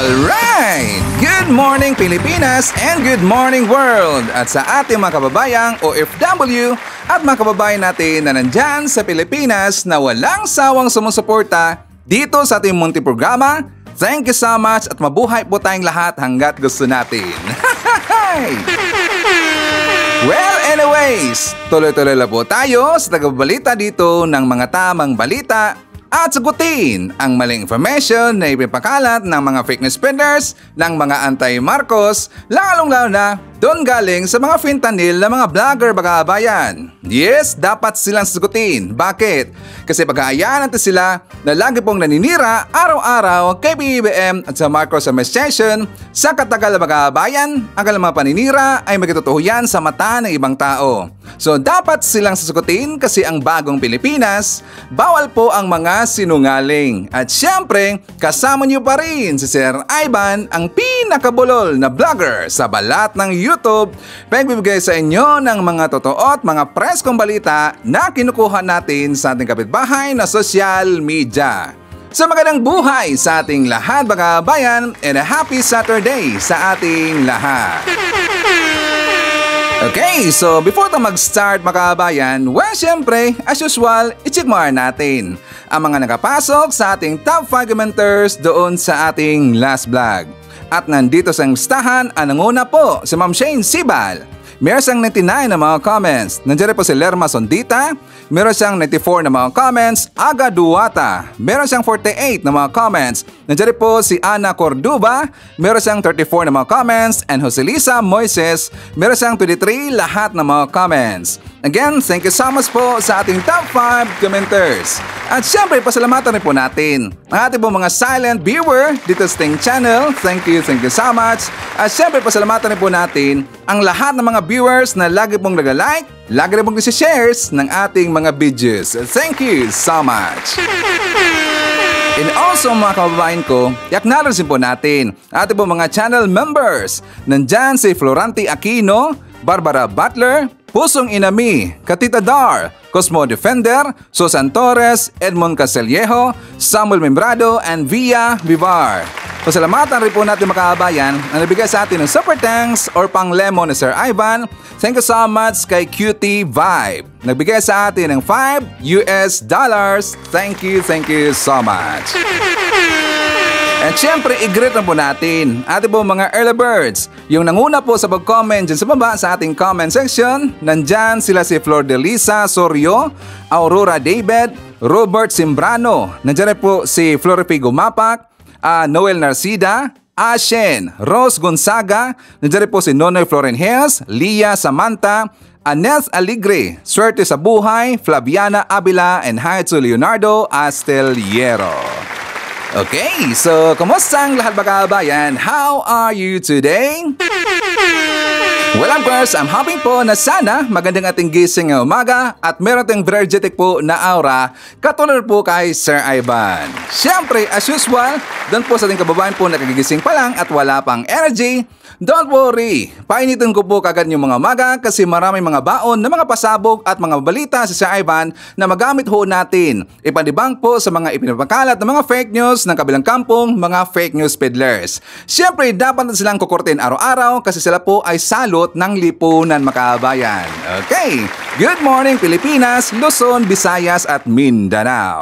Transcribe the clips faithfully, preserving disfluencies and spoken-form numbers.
Alright! Good morning Pilipinas and good morning world! At sa ating mga kababayang O F W at mga kababayan natin na nandyan sa Pilipinas na walang sawang sumusuporta dito sa ating munting programa, thank you so much at mabuhay po tayong lahat hanggat gusto natin. Well, anyways, tuloy-tuloy lang po tayo sa tagabalita dito ng mga tamang balita at sagutin ang maling information na ipinapakalat ng mga fake news spreaders ng mga anti-Marcos, lalong-lalo na doon galing sa mga fentanyl na mga vlogger bagabayan. Yes, dapat silang sagutin. Bakit? Kasi pag-aayaan natin sila na lagi pong naninira araw-araw kay B B M at sa Marcos Administration sa katagal na bagabayan, ang kanilang mga paninira ay magtotoo yan sa mata ng ibang tao. So dapat silang sasagutin kasi ang bagong Pilipinas, bawal po ang mga sinungaling. At syempre, kasama niyo pa rin si Sir Ivan, ang pinakabulol na vlogger sa balat ng YouTube, pagbibigay sa inyo ng mga totoo at mga preskong balita na kinukuha natin sa ating kapitbahay na social media. So magandang buhay sa ating lahat mga bayan and a happy Saturday sa ating lahat. Okay, so before tayo mag-start mga kabayan, well syempre, as usual, i-check mo natin ang mga nakapasok sa ating top five commenters doon sa ating last vlog. At nandito sa listahan, ang nanguna po si Ma'am Shane Sibal. Meron siyang ninety-nine na mga comments. Nandiyan po si Lerma Sondita. Meron siyang ninety-four na mga comments. Aga Duwata. Meron siyang forty-eight na mga comments. Nandiyan po si Ana Corduba. Meron siyang thirty-four na mga comments. And Joselisa Moises. Meron siyang twenty-three lahat na mga comments. Again, thank you so much po sa ating top five commenters. At syempre, pasalamatan rin po natin ang ating po mga silent viewer dito sa ating channel. Thank you, thank you so much. At syempre, pasalamatan rin po natin ang lahat ng mga viewers na lagi pong nag-like, lagi rin pong nag-shares ng ating mga videos. Thank you so much. And also mga kababayan ko, i-acknowledge po natin ating po mga channel members. Nandyan si Florante Aquino, Barbara Butler, Pusong Inami, Katita Dar, Cosmo Defender, Susan Torres, Edmond Casellejo, Samuel Membrado, and Via Vivar. Pasalamatan rin po natin mga kababayan na nabigay sa atin ng super thanks or pang lemon ni Sir Ivan. Thank you so much kay Cutie Vibe. Nagbigay sa atin ng five U S dollars. Thank you, thank you so much. At syempre, i-greet na po natin ating po mga early birds. Yung nanguna po sa pag-comment dyan sa baba sa ating comment section, nandyan sila si Flor de Lisa Sorio, Aurora David, Robert Simbrano, nandyan po si Floripigo Mapak, uh, Noel Narcida, Ashen, Rose Gonzaga, nandyan po si Nonoy Florenjes, Lia Samantha, Aneth Aligre, Swerte sa Buhay, Flaviana Abila, and hi to Leonardo Asteliero. Okay, so kumusta ang lahat mga kabayan? How are you today? Well, of course, I'm hoping po na sana magandang ating gising ng umaga at meron tayong energetic po na aura katulad po kay Sir Ivan. Siyempre, as usual, doon po sa ating kababayan po nakagigising pa lang at wala pang energy, don't worry, painitin ko po kagad yung mga umaga kasi maraming mga baon na mga pasabog at mga balita si Sir Ivan na magamit ho natin. Ipanibang po sa mga ipinapakalat ng mga fake news ng kabilang kampong mga fake news peddlers. Siyempre, dapat na silang kukurtin araw-araw kasi sila po ay salot ng lipunan makabayan. Okay, good morning Pilipinas, Luzon, Visayas at Mindanao.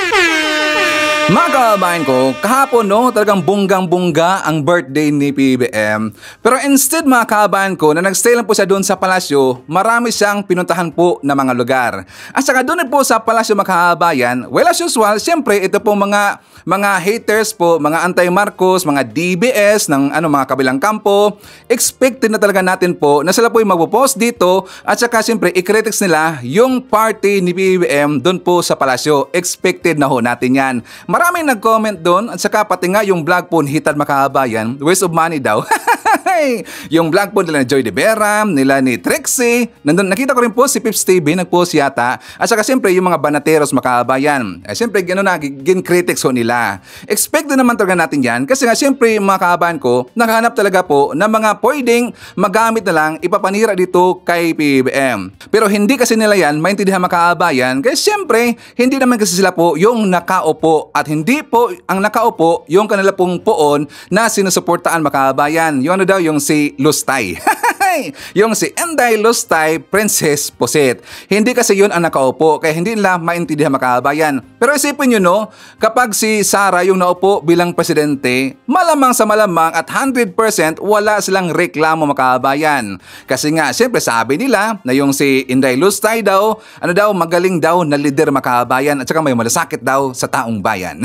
Mga kababayan ko, kahapon no, talagang bunggang-bungga ang birthday ni P B M. Pero instead mga kababayan ko na nagstay lang po siya doon sa palasyo, marami siyang pinuntahan po na mga lugar. At saka doon po sa palasyo mga kababayan, well as usual, siyempre ito po mga mga haters po, mga anti-Marcos, mga D B S ng ano mga kabilang kampo, expected na talaga natin po na sila po yung magpo-post dito at saka siyempre i-critics nila yung party ni P B M doon po sa palasyo. Expected na ho natin yan. Maraming nag-comment doon at saka pati nga yung vlog po ni Hitad Makabayan, waste of money daw. Yung vlog po nila ni Joy De Vera, nila ni Trixie, nandun, nakita ko rin po si Pips T V, nag-post yata. At saka siyempre yung mga banateros makabayan. Eh, siyempre gano'n na, gin-critics ho nila. Expect din naman talaga natin yan kasi nga siyempre yung mga kabayan ko, nakahanap talaga po ng mga pwedeng magamit na lang ipapanira dito kay P B B M. Pero hindi kasi nila yan maintindihan mga kabayan kasi siyempre hindi naman kasi sila po yung nakaupo at hindi po ang nakaupo yung kanila pong poon na sinusuportaan mga kabayan. Yung ano daw, yung si Lustay. Yung si Enday Lustay Princess Poset. Hindi kasi yun ang nakaupo kaya hindi nila maintindihan mga kabayan. Pero isipin nyo no, kapag si Sara yung naupo bilang presidente, malamang sa malamang at one hundred percent wala silang reklamo mga kabayan. Kasi nga, siyempre sabi nila na yung si Enday Lustay daw, ano daw, magaling daw na leader mga kabayan at saka may malasakit daw sa taong bayan.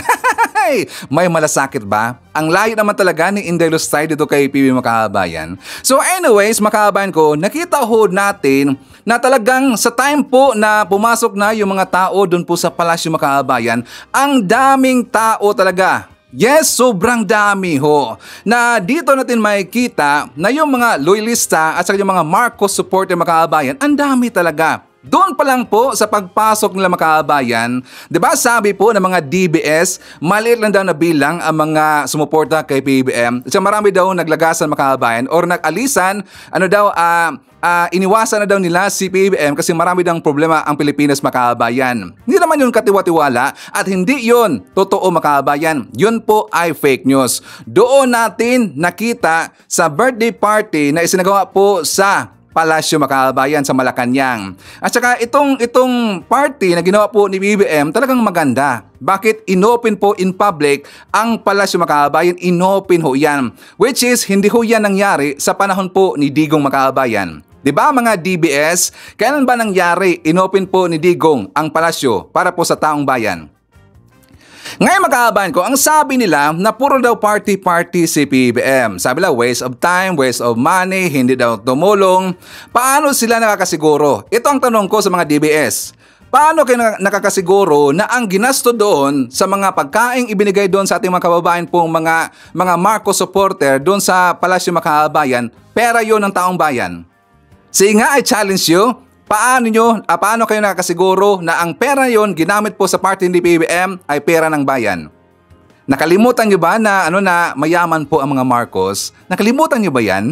May malasakit ba? Ang layo naman talaga ni Enday Lustay dito kay P B B mga kabayan. So anyways, mga kabayan ko, nakita ho natin na talagang sa time po na pumasok na yung mga tao doon po sa palasyo mga kabayan, ang daming tao talaga. Yes, sobrang dami ho. Na dito natin makikita na yung mga loyalista at saka yung mga Marcos supporter mga kabayan, ang dami talaga. Doon pa lang po sa pagpasok nila mga kabayan, 'di ba sabi po ng mga D B S, maliit lang daw na bilang ang mga sumuporta kay P B B M. At marami daw naglagasan mga kabayan or nag-alisan, ano daw, ah, uh, iniwasan na daw nila si P B B M kasi marami daw problema ang Pilipinas mga kabayan. Hindi naman yun katiwa-tiwala at hindi yun totoo mga kabayan. Yun po ay fake news. Doon natin nakita sa birthday party na isinagawa po sa Palasyo mga kabayan sa Malacanang. At saka itong, itong party na ginawa po ni P B B M talagang maganda. Bakit inopen po in public ang Palasyo mga kabayan? Inopen ho yan. Which is hindi ho yan nangyari sa panahon po ni Digong mga kabayan. Diba mga D B S? Kailan ba nangyari inopen po ni Digong ang palasyo para po sa taong bayan? Ngayon mga kabayan ko, ang sabi nila na puro daw party-party si P B B M. Sabi nila waste of time, waste of money, hindi daw tumulong. Paano sila nakakasiguro? Ito ang tanong ko sa mga D B S. Paano kayo nakakasiguro na ang ginasto doon sa mga pagkaing ibinigay doon sa ating mga kababayan pong mga, mga Marcos supporter doon sa Palasyo mga kabayan, pera yun ng taong bayan? Sige nga, I challenge you. Paano nyo, ah, paano kayo nakakasiguro na ang pera yon ginamit po sa party ni P B B M ay pera ng bayan? Nakalimutan nyo ba na, ano, na mayaman po ang mga Marcos? Nakalimutan nyo ba yan?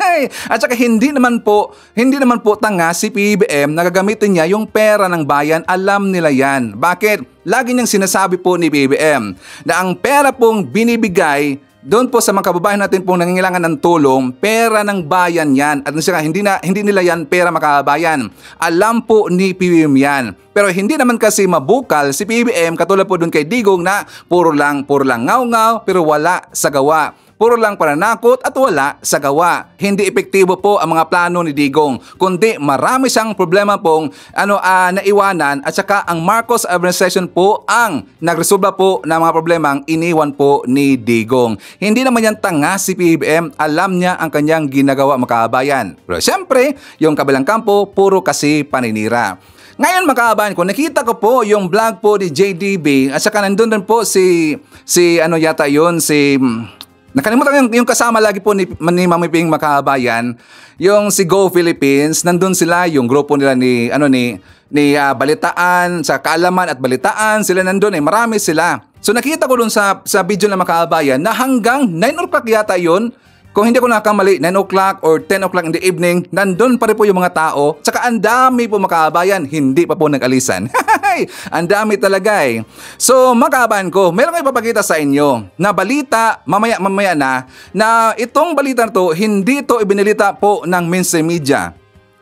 At saka hindi naman po, hindi naman po tanga si P B B M na gagamitin niya yung pera ng bayan. Alam nila yan. Bakit? Lagi niyang sinasabi po ni P B B M na ang pera pong binibigay doon po sa mga kababayan natin pong nangangailangan ng tulong, pera ng bayan yan. At siya, hindi, na, hindi nila yan pera mga kababayan. Alam po ni P B B M yan. Pero hindi naman kasi mabukal si P B B M katulad po doon kay Digong na puro lang, puro lang ngaw-ngaw pero wala sa gawa. Puro lang pananakot at wala sa gawa. Hindi epektibo po ang mga plano ni Digong, kundi marami siyang problema pong ano, uh, naiwanan at saka ang Marcos administration po ang nagresolba po ng mga problemang iniwan po ni Digong. Hindi naman yan tanga si P B B M, alam niya ang kanyang ginagawa mga kabayan. Pero siyempre, yung kabilang kampo, puro kasi paninira. Ngayon mga kabayan ko, nakita ko po yung vlog po ni J D B at saka nandun din po si, si ano yata yun, si... Nakalimutan yung, yung kasama lagi po ni, ni Mami Ping mga kabayan, yung si Go Philippines, nandun sila, yung grupo nila ni, ano ni, ni uh, Balitaan, sa Kaalaman at Balitaan, sila nandun eh, marami sila. So nakita ko dun sa, sa video ng mga kabayan na hanggang nine o'clock yata yun, kung hindi ko nakamali, nine o'clock or ten o'clock in the evening, nandun pa rin po yung mga tao. Tsaka ang dami po mga kabayan, hindi pa po nag-alisan. Ang dami talaga eh. So mga kabayan ko, meron ko ipapakita sa inyo na balita, mamaya mamaya na, na itong balita na to, hindi to ibinalita po ng mainstream media.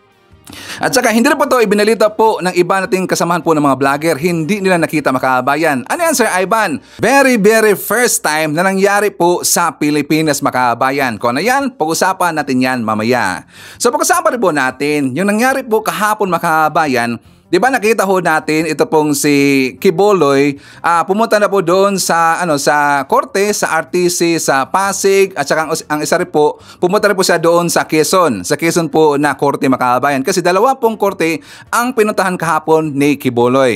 At saka hindi na po ito ibinalita po ng iba nating kasamahan po ng mga vlogger. Hindi nila nakita mga kabayan. Ano yan Sir Ivan? Very very first time na nangyari po sa Pilipinas mga kabayan. Kung ano yan, pag-usapan natin yan mamaya. So pag-usapan rin po natin yung nangyari po kahapon mga kabayan. Di ba nakita ho natin ito pong si Quiboloy, uh, pumunta na po doon sa ano sa korte, sa R T C sa Pasig at saka ang, ang isa rin po, pumunta rin po siya doon sa Quezon, sa Quezon po na korte mga kabayan. Kasi dalawa pong korte ang pinuntahan kahapon ni Quiboloy.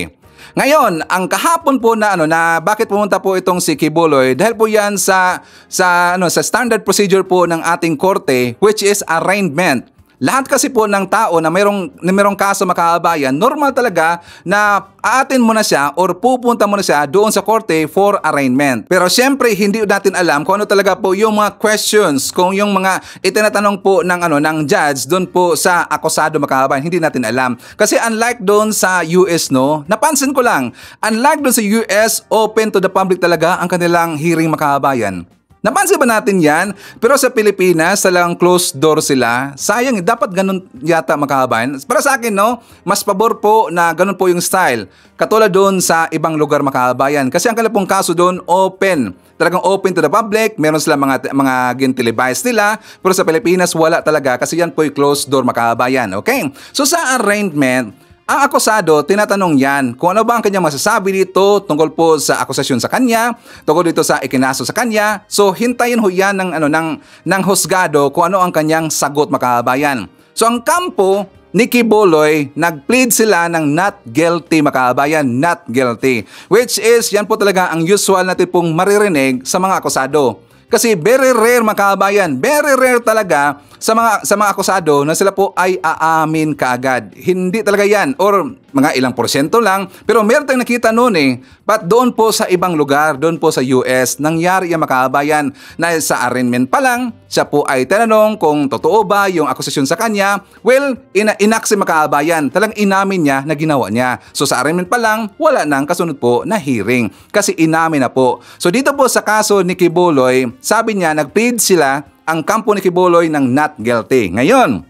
Ngayon, ang kahapon po na ano na bakit pumunta po itong si Kibuloy dahil po 'yan sa sa ano sa standard procedure po ng ating korte, which is arraignment. Lahat kasi po ng tao na mayroong, na mayroong kaso makaabayan, normal talaga na aatin mo na siya or pupunta mo na siya doon sa korte for arraignment. Pero syempre, hindi natin alam kung ano talaga po yung mga questions, kung yung mga itinatanong po ng, ano, ng judge doon po sa akusado makaabayan, hindi natin alam. Kasi unlike doon sa U S, no, napansin ko lang, unlike doon sa U S, open to the public talaga ang kanilang hearing makaabayan. Napansin ba natin yan? Pero sa Pilipinas, talagang closed door sila. Sayang, dapat ganun yata makaabayan. Para sa akin, no, mas pabor po na ganun po yung style. Katulad doon sa ibang lugar makaabayan. Kasi ang kanilang pong kaso doon, open. Talagang open to the public. Meron sila mga, mga gintelevise nila. Pero sa Pilipinas, wala talaga. Kasi yan po yung closed door makaabayan. Okay? So sa arraignment, ang akusado, tinatanong yan kung ano ba ang kanyang masasabi dito tungkol po sa akusasyon sa kanya, tungkol dito sa ikinaso sa kanya. So, hintayin ho yan ng, ano, ng, ng husgado kung ano ang kanyang sagot makaabayan. So, ang kampo ni Kibuloy, nag-plead sila ng not guilty makaabayan, not guilty. Which is, yan po talaga ang usual natin pong maririnig sa mga akusado. Kasi very rare makaabayan, very rare talaga sa mga sa mga akusado na sila po ay aamin kaagad. Hindi talaga yan or mga ilang porsyento lang. Pero meron tayong nakita noon eh. But doon po sa ibang lugar, doon po sa U S, nangyari yung makaabayan na sa arraignment pa lang, siya po ay tinanong kung totoo ba yung akusasyon sa kanya. Well, ina inak si makaabayan. Talagang inamin niya na ginawa niya. So sa arraignment pa lang, wala nang kasunod po na hearing. Kasi inamin na po. So dito po sa kaso ni Kibuloy, sabi niya, nag-plead sila ang kampo ni Kibuloy ng not guilty. Ngayon,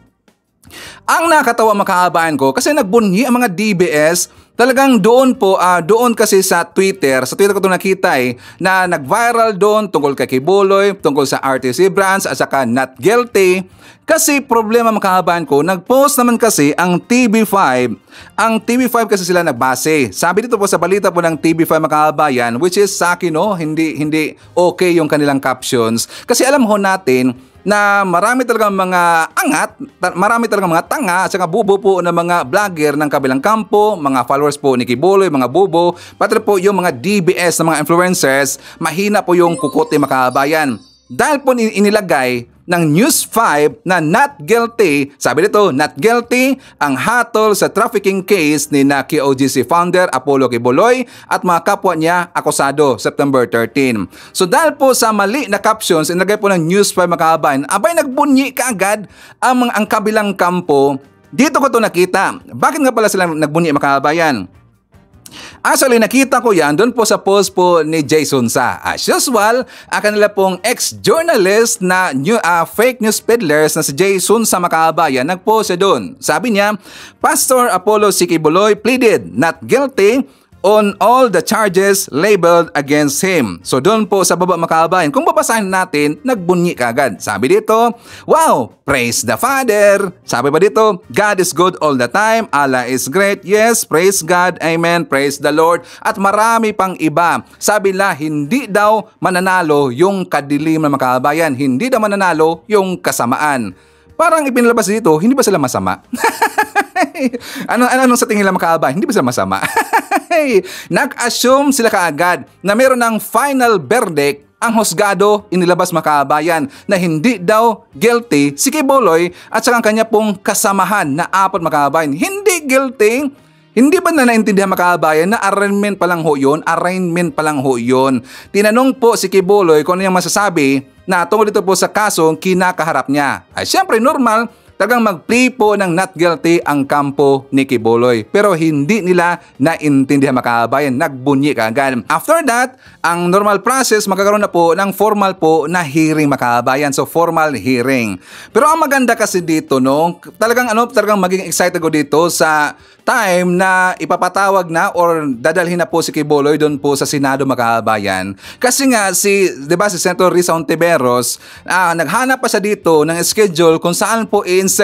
ang nakatawa makaabayan ko kasi nagbunyi ang mga D B S talagang doon po, uh, doon kasi sa Twitter, sa Twitter ko ito nakita eh, na nag-viral doon tungkol kay Kibuloy, tungkol sa R T C branch at saka not guilty. Kasi problema makaabayan ko, nag-post naman kasi ang T V five, ang T V five kasi sila nagbase. Sabi dito po sa balita po ng T V five makaabayan, which is sa akin no, hindi, hindi okay yung kanilang captions. Kasi alam ho natin, na marami talagang mga angat, marami talagang mga tanga at saka bubo po na mga vlogger ng kabilang kampo, mga followers po ni Kibuloy, mga bubo, pati po yung mga D B S na mga influencers, mahina po yung kukote makaabayan. Dahil po inilagay ng News five na not guilty, sabi dito, not guilty ang hatol sa trafficking case ni na K O G C founder Apollo Kibuloy at mga kapwa niya akusado September thirteen. So dahil po sa mali na captions, inilagay po ng News five makaabayan, abay nagbunyi kaagad ang, ang kabilang kampo. Dito ko to nakita. Bakit nga pala sila nagbunyi makaabayan? Actually, nakita ko yan doon po sa post po ni Jason Sa. As usual, ang kanila pong ex-journalist na new, uh, fake news peddlers na si Jason Sa makaabayan, nag-post siya doon. Sabi niya, Pastor Apollo C. Kibuloy pleaded not guilty on all the charges labeled against him. So doon po sa baba makaabayan, kung babasahin natin, nagbunyi kagad. Sabi dito, wow, praise the Father. Sabi pa dito, God is good all the time, Allah is great. Yes, praise God, amen, praise the Lord. At marami pang iba. Sabi nila, hindi daw mananalo yung kadilim na makaabayan. Hindi daw mananalo yung kasamaan. Parang ipinalabas dito, hindi ba sila masama? ano, ano, ano sa tingin nila makaabayan? Hindi ba sila masama? Nag-assume sila kaagad na meron ng final verdict ang husgado inilabas makaabayan na hindi daw guilty si Kibuloy at saka ang kanya pong kasamahan na apat makaabayan. Hindi guilty. Hindi ba na naintindihan makaabayan na arraignment pa lang ho yun? Arraignment pa lang ho yun. Tinanong po si Kibuloy kung ano yung masasabi na tungkol dito po sa kasong kinakaharap niya. Ay syempre normal, talagang mag-plea po ng not guilty ang kampo ni Kibuloy. Pero hindi nila naintindihan makaabayan. Nagbunyi kaagad. After that, ang normal process magkakaroon na po ng formal po na hearing makaabayan. So formal hearing. Pero ang maganda kasi dito, no, talagang ano, talagang maging excited ko dito sa time na ipapatawag na or dadalhin na po si Kibuloy doon po sa Senado makaabayan. Kasi nga si, 'di ba, si Senator Risa Ontiveros, ah, naghanap pa siya dito ng schedule kung saan po i-insert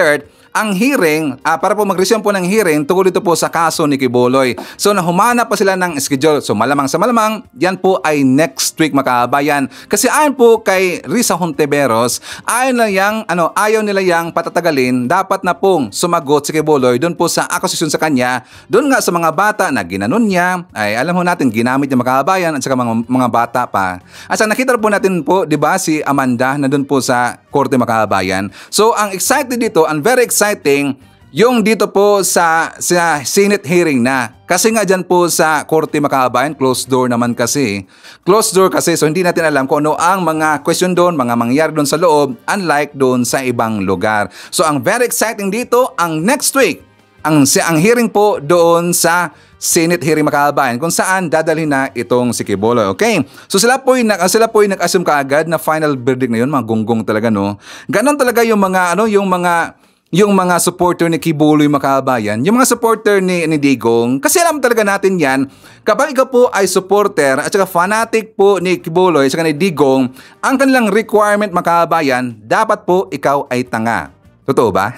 ang hearing, ah, para po mag-resume po ng hearing tungkol dito po sa kaso ni Kibuloy. So nahumana pa sila ng schedule. So malamang sa malamang, yan po ay next week mga kabayan. Kasi ayon po kay Risa Hontiveros, ayon na yang, ano, ayaw nila yang patatagalin, dapat na pong sumagot si Kibuloy doon po sa akusasyon sa kanya, doon nga sa mga bata na ginanon niya, ay alam ho natin ginamit niya mga kabayan at saka mga, mga bata pa. At saka nakita po natin po, di ba, si Amanda na doon po sa korte mga kabayan. So ang excited dito, ang very exciting, yung dito po sa, sa Senate hearing na. Kasi nga dyan po sa korte mga kabayan, closed door naman kasi. Closed door kasi, so hindi natin alam kung ano ang mga question doon, mga mangyayari doon sa loob, unlike doon sa ibang lugar. So ang very exciting dito, ang next week, ang, ang hearing po doon sa Senate hearing mga kabayan, kung saan dadalhin na itong si Kibuloy. Okay? So sila po yung, sila po yung nag-assume kaagad na final verdict na yun, mga gunggong talaga, no? Ganon talaga yung mga, ano, yung mga, yung mga supporter ni Kibuloy mga kabayan, yung mga supporter ni, ni Digong, kasi alam talaga natin yan, kapag ikaw po ay supporter at saka fanatic po ni Kibuloy at saka ni Digong, ang kanilang requirement mga kabayan, dapat po ikaw ay tanga. Totoo ba?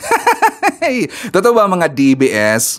Totoo ba mga D B S?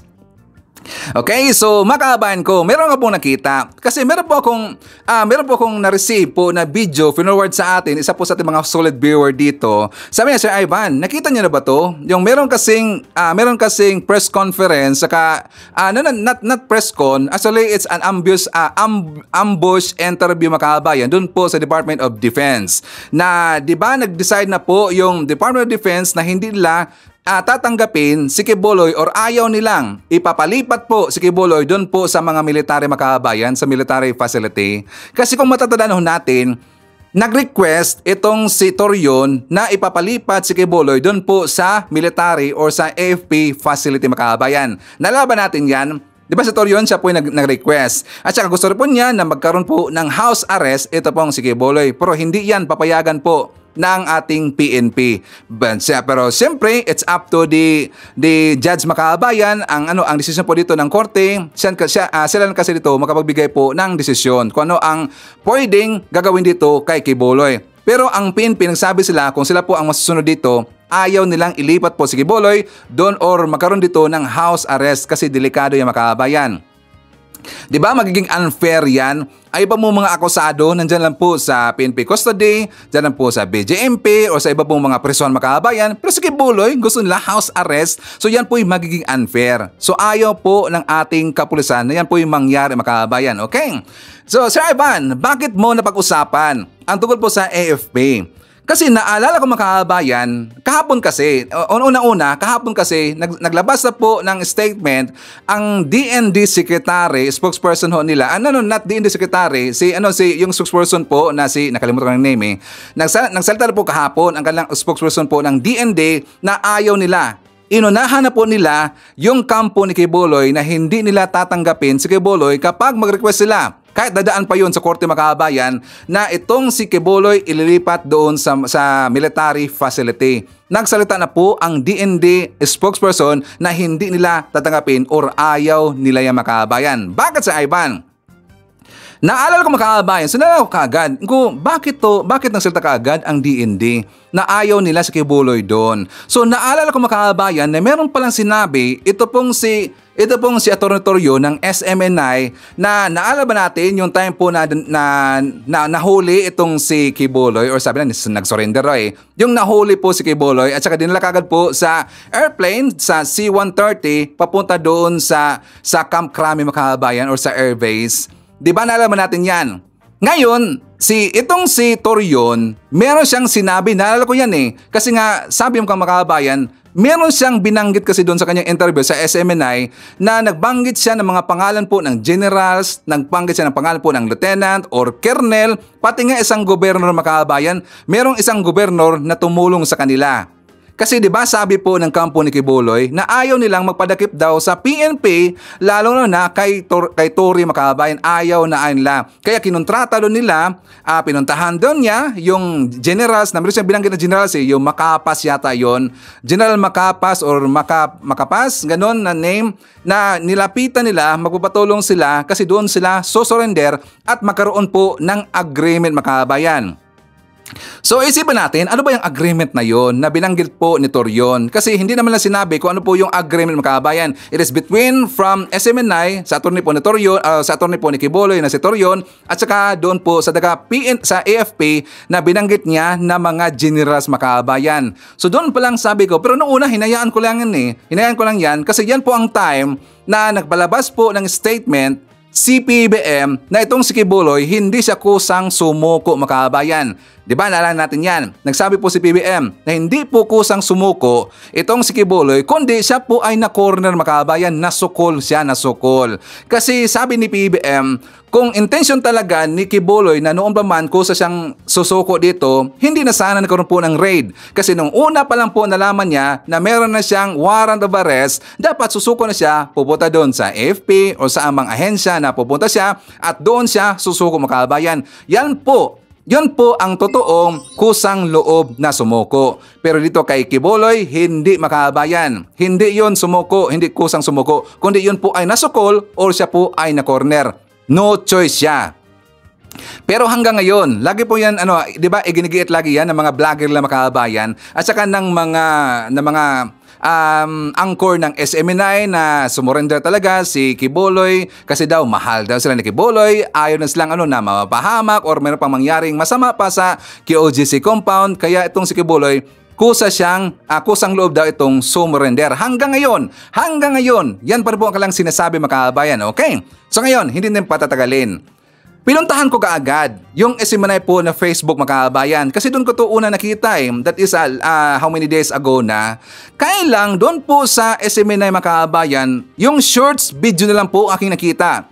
Okay, so mga kabayan ko, meron nga pong nakita. Kasi meron po akong, ah, meron po akong na-receive po na video, forward sa atin, isa po sa ating mga solid viewer dito. Sabi niya, Sir Ivan, nakita niyo na ba to? Yung meron kasing, ah, meron kasing press conference, saka, ah, no, no, not, not press con, actually it's an ambush, ah, amb, ambush interview mga kabayan, dun po sa Department of Defense. Na, di ba, nag-decide na po yung Department of Defense na hindi nila Uh, tatanggapin si Kibuloy or ayaw nilang ipapalipat po si Kibuloy doon po sa mga military makabayan, sa military facility. Kasi kung matatandaan ho natin, nag-request itong si Torion na ipapalipat si Kibuloy doon po sa military or sa A F P facility makabayan. Nalaban natin yan. Di ba si Torion, siya po yung nag-request. At saka gusto rin po niya na magkaroon po ng house arrest ito pong si Kibuloy. Pero hindi yan papayagan po ng ating P N P. Pero siyempre, it's up to the the judge makabayan ang ano ang desisyon po dito ng korte. Siya, siya, uh, sila lang kasi dito makapagbigay po ng desisyon kung ano ang pwedeng gagawin dito kay Kibuloy. Pero ang P N P nagsabi sila kung sila po ang masusunod dito, ayaw nilang ilipat po si Kibuloy doon or magkaroon dito ng house arrest kasi delikado yung makabayan. Di ba magiging unfair yan? Ay iba mo mga akusado, nandyan lang po sa P N P custody, dyan lang po sa B J M P o sa iba pong mga prison makabayan. Pero si Kibuloy, gusto nila house arrest. So yan po yung magiging unfair. So ayaw po ng ating kapulisan na yan po yung mangyari makabayan. Okay? So Sir Ivan, bakit mo napag-usapan ang tungkol po sa A F P? Kasi naalala ko mga kabayan, kahapon kasi, una-una, kahapon kasi, nag, naglabas na po ng statement ang D N D Secretary, spokesperson ho nila, ano, no, not D N D Secretary, si, ano, si, yung spokesperson po na si, nakalimutan ko ng name eh, nagsal, nagsalita na po kahapon ang kanilang spokesperson po ng D N D na ayaw nila. Inunahan na po nila yung kampo ni Kibuloy na hindi nila tatanggapin si Kibuloy kapag mag-request sila. Kahit dadaan pa yun sa korte makabayan na itong si Kibuloy ililipat doon sa, sa military facility. Nagsalita na po ang D N D spokesperson na hindi nila tatanggapin or ayaw nila yung makabayan. Bakit sa Ivan? Naalala ko makabayan, sinala ko kaagad, ko, bakit to, bakit nagsalita kaagad ang D N D na ayaw nila si Kibuloy doon? So naalala ko makabayan na meron palang sinabi, ito pong si, ito pong si Atty. Torion ng S M N I na naalala ba natin yung time po na, na, na nahuli itong si Kibuloy or sabi na nag-surrender eh. Yung nahuli po si Kibuloy at saka dinala kagad po sa airplane sa C one thirty papunta doon sa, sa Camp Crame makabayan or sa airbase. Di ba nalaman natin yan? Ngayon, si itong si Torion, meron siyang sinabi, naalala ko yan eh. Kasi nga, sabi mo kang makabayan, meron siyang binanggit kasi doon sa kanyang interview sa S M N I na nagbanggit siya ng mga pangalan po ng generals, nagbanggit siya ng pangalan po ng lieutenant or colonel, pati nga isang gobernador makabayan, merong isang gobernador na tumulong sa kanila. Kasi 'di ba sabi po ng kampo ni Kibuloy na ayaw nilang magpadakip daw sa P N P lalo na, na kay Tor kay Tory makabayan, ayaw na ayun nila. Kaya kinontrata doon nila, uh, pinuntahan doon niya yung generals, na meron siyang binanggit na generals eh, yung Makapas yata yon, General Makapas or Maka, Makapas, ganon na name, na nilapitan nila, magpapatulong sila kasi doon sila so surrender at magkaroon po ng agreement makabayan. So isipin natin, ano ba yung agreement na yon na binanggit po ni Torion? Kasi hindi naman lang sinabi kung ano po yung agreement mga kabayan. It is between from S M N I sa attorney po ni Torion, uh, sa attorney po ni Quiboloy na si Torion, at saka doon po sa daga P N, sa A F P na binanggit niya na mga generals mga kabayan. So doon pa lang sabi ko, pero noong una hinayaan ko lang yan eh. Hinayaan ko lang yan kasi yan po ang time na nagpalabas po ng statement si P B M na itong si Quiboloy hindi siya kusang sumuko mga kabayan. Di ba, naalala natin yan. Nagsabi po si P B M na hindi po kusang sumuko itong si Quiboloy, kundi siya po ay na-corner mga kabayan, nasukol siya, nasukol. Kasi sabi ni P B M, kung intention talaga ni Quiboloy na noon pa man kusa siyang susuko dito, hindi na sana nagkaroon po ng raid. Kasi nung una pa lang po nalaman niya na meron na siyang warrant of arrest, dapat susuko na siya, pupunta doon sa A F P o sa amang ahensya na pupunta siya at doon siya susuko mga kabayan. Yan po. Yun po ang totoong kusang loob na sumuko. Pero dito kay Quiboloy, hindi makabayan. Hindi yun sumuko, hindi kusang sumuko, kundi yun po ay nasukol or siya po ay na-corner. No choice siya. Pero hanggang ngayon, lagi po yan, ano, di ba, iginigiit lagi yan ng mga vlogger lang makabayan at saka ng mga, ng mga Um, angkor ng S M N I na sumurrender talaga si Quiboloy kasi daw mahal daw sila ni Quiboloy, ayaw na silang ano, na mapahamak or meron pang mangyaring masama pa sa Q O G C compound, kaya itong si Quiboloy kusa siyang, uh, kusang loob daw itong sumurrender. Hanggang ngayon, hanggang ngayon, yan pa rin po ang kalang sinasabi mga kabayan, okay? So ngayon, hindi din patatagalin. Pinuntahan ko kaagad yung S M N I po na Facebook mga kabayan kasi doon ko to una nakita eh. That is uh, uh, how many days ago na. Kaya lang doon po sa S M N I mga kabayan, yung shorts video na lang po aking nakita.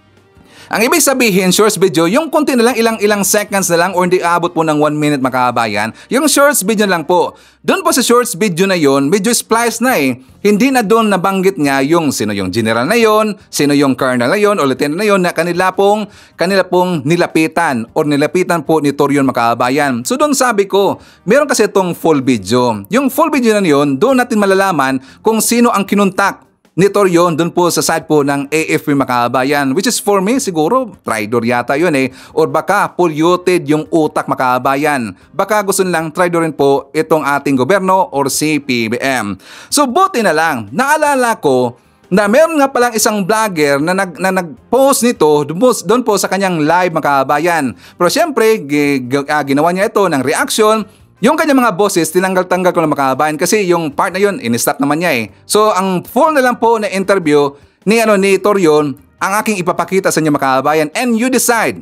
Ang ibig sabihin, shorts video, yung konti na lang, ilang-ilang seconds na lang or hindi aabot po ng one minute mga kabayan, yung shorts video na lang po. Doon po sa shorts video na yon, medyo splice na eh. Hindi na doon nabanggit nga yung sino yung general na yon, sino yung colonel na yon o lieutenant na yon na kanila pong, kanila pong nilapitan or nilapitan po ni Torion mga kabayan. So doon sabi ko, meron kasi itong full video. Yung full video na yon, doon natin malalaman kung sino ang kinuntak ni Torion doon po sa side po ng A F P mga kabayan, which is for me siguro traitor yata yun eh, or baka polluted yung utak mga kabayan, baka gusto nilang traidorin po itong ating gobyerno or si P B M. So buti na lang, naalala ko na meron nga palang isang vlogger na, nag, na nag-post nito doon po sa kanyang live mga kabayan. Pero syempre, ginawa niya ito ng reaction. Yung kanyang mga bosses, tinanggal-tanggal ko na makabayan kasi yung part na yun, in-stop naman niya eh. So, ang full na lang po na interview ni, ano, ni Torion, ang aking ipapakita sa inyo makabayan. And you decide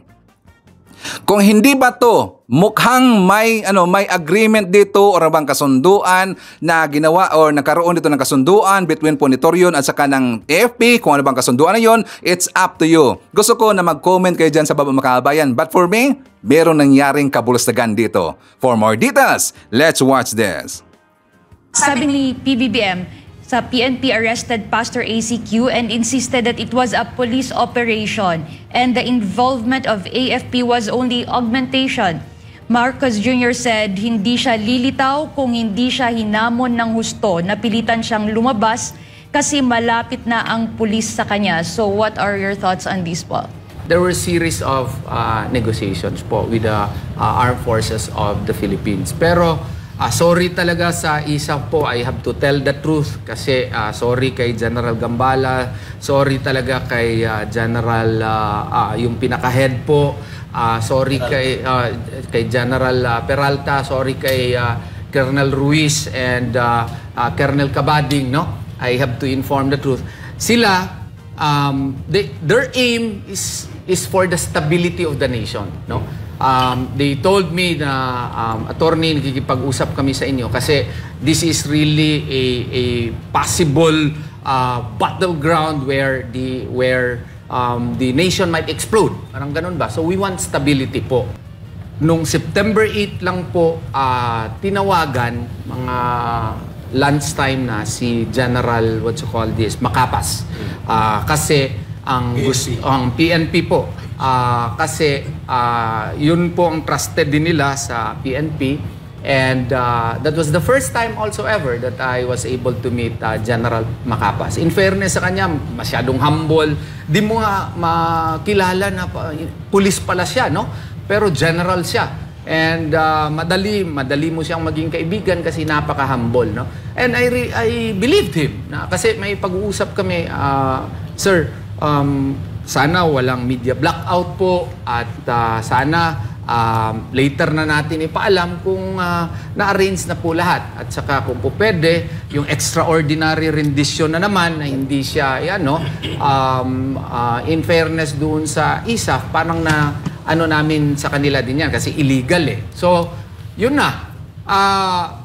kung hindi ba to mukhang may, ano, may agreement dito o bang kasunduan na ginawa or nagkaroon dito ng kasunduan between po ni Torion at saka ng A F P, kung ano bang kasunduan na yun, it's up to you. Gusto ko na mag-comment kayo dyan sa baba makabayan. But for me, meron nangyaring kabulustagan dito. For more details, let's watch this. Sabi ni P B B M, sa P N P arrested Pastor A C Q and insisted that it was a police operation and the involvement of A F P was only augmentation. Marcos Junior said hindi siya lilitaw kung hindi siya hinamon ng husto, napilitan siyang lumabas kasi malapit na ang pulis sa kanya. So what are your thoughts on this po? There were a series of uh, negotiations po with the uh, armed forces of the Philippines. Pero uh, sorry talaga sa isa po, I have to tell the truth kasi uh, sorry kay General Gambala, sorry talaga kay uh, General uh, uh, yung pinaka-head po, uh, sorry kay uh, kay General uh, Peralta, sorry kay uh, Colonel Ruiz and uh, uh, Colonel Cabading, no? I have to inform the truth. Sila um, they, their aim is is for the stability of the nation, no? Um, they told me na um, attorney, nakikipag-usap kami sa inyo kasi this is really a a possible uh, battleground where the where um, the nation might explode. Parang ganun ba? So we want stability po. Nung September eighth lang po uh, tinawagan mga lunchtime na si General what you call this Macapas uh, kasi ang gusto, ang P N P po uh, kasi uh, yun po ang trusted din nila sa P N P and uh, that was the first time also ever that I was able to meet uh, General Macapas. In fairness sa kanya, masyadong humble, di mo nga makilala na uh, pulis pala siya, no? Pero general siya. And uh, madali, madali mo siyang maging kaibigan kasi napaka-humble, no? And I, re- I believed him. Na, kasi may pag-uusap kami, uh, Sir, um, sana walang media blackout po at uh, sana uh, later na natin ipaalam kung uh, na-arrange na po lahat. At saka kung po pwede, yung extraordinary rendition na naman na hindi siya, yan, no? Um, uh, in fairness doon sa I S A F, parang na ano namin sa kanila din yan kasi illegal eh. So, yun na. Uh,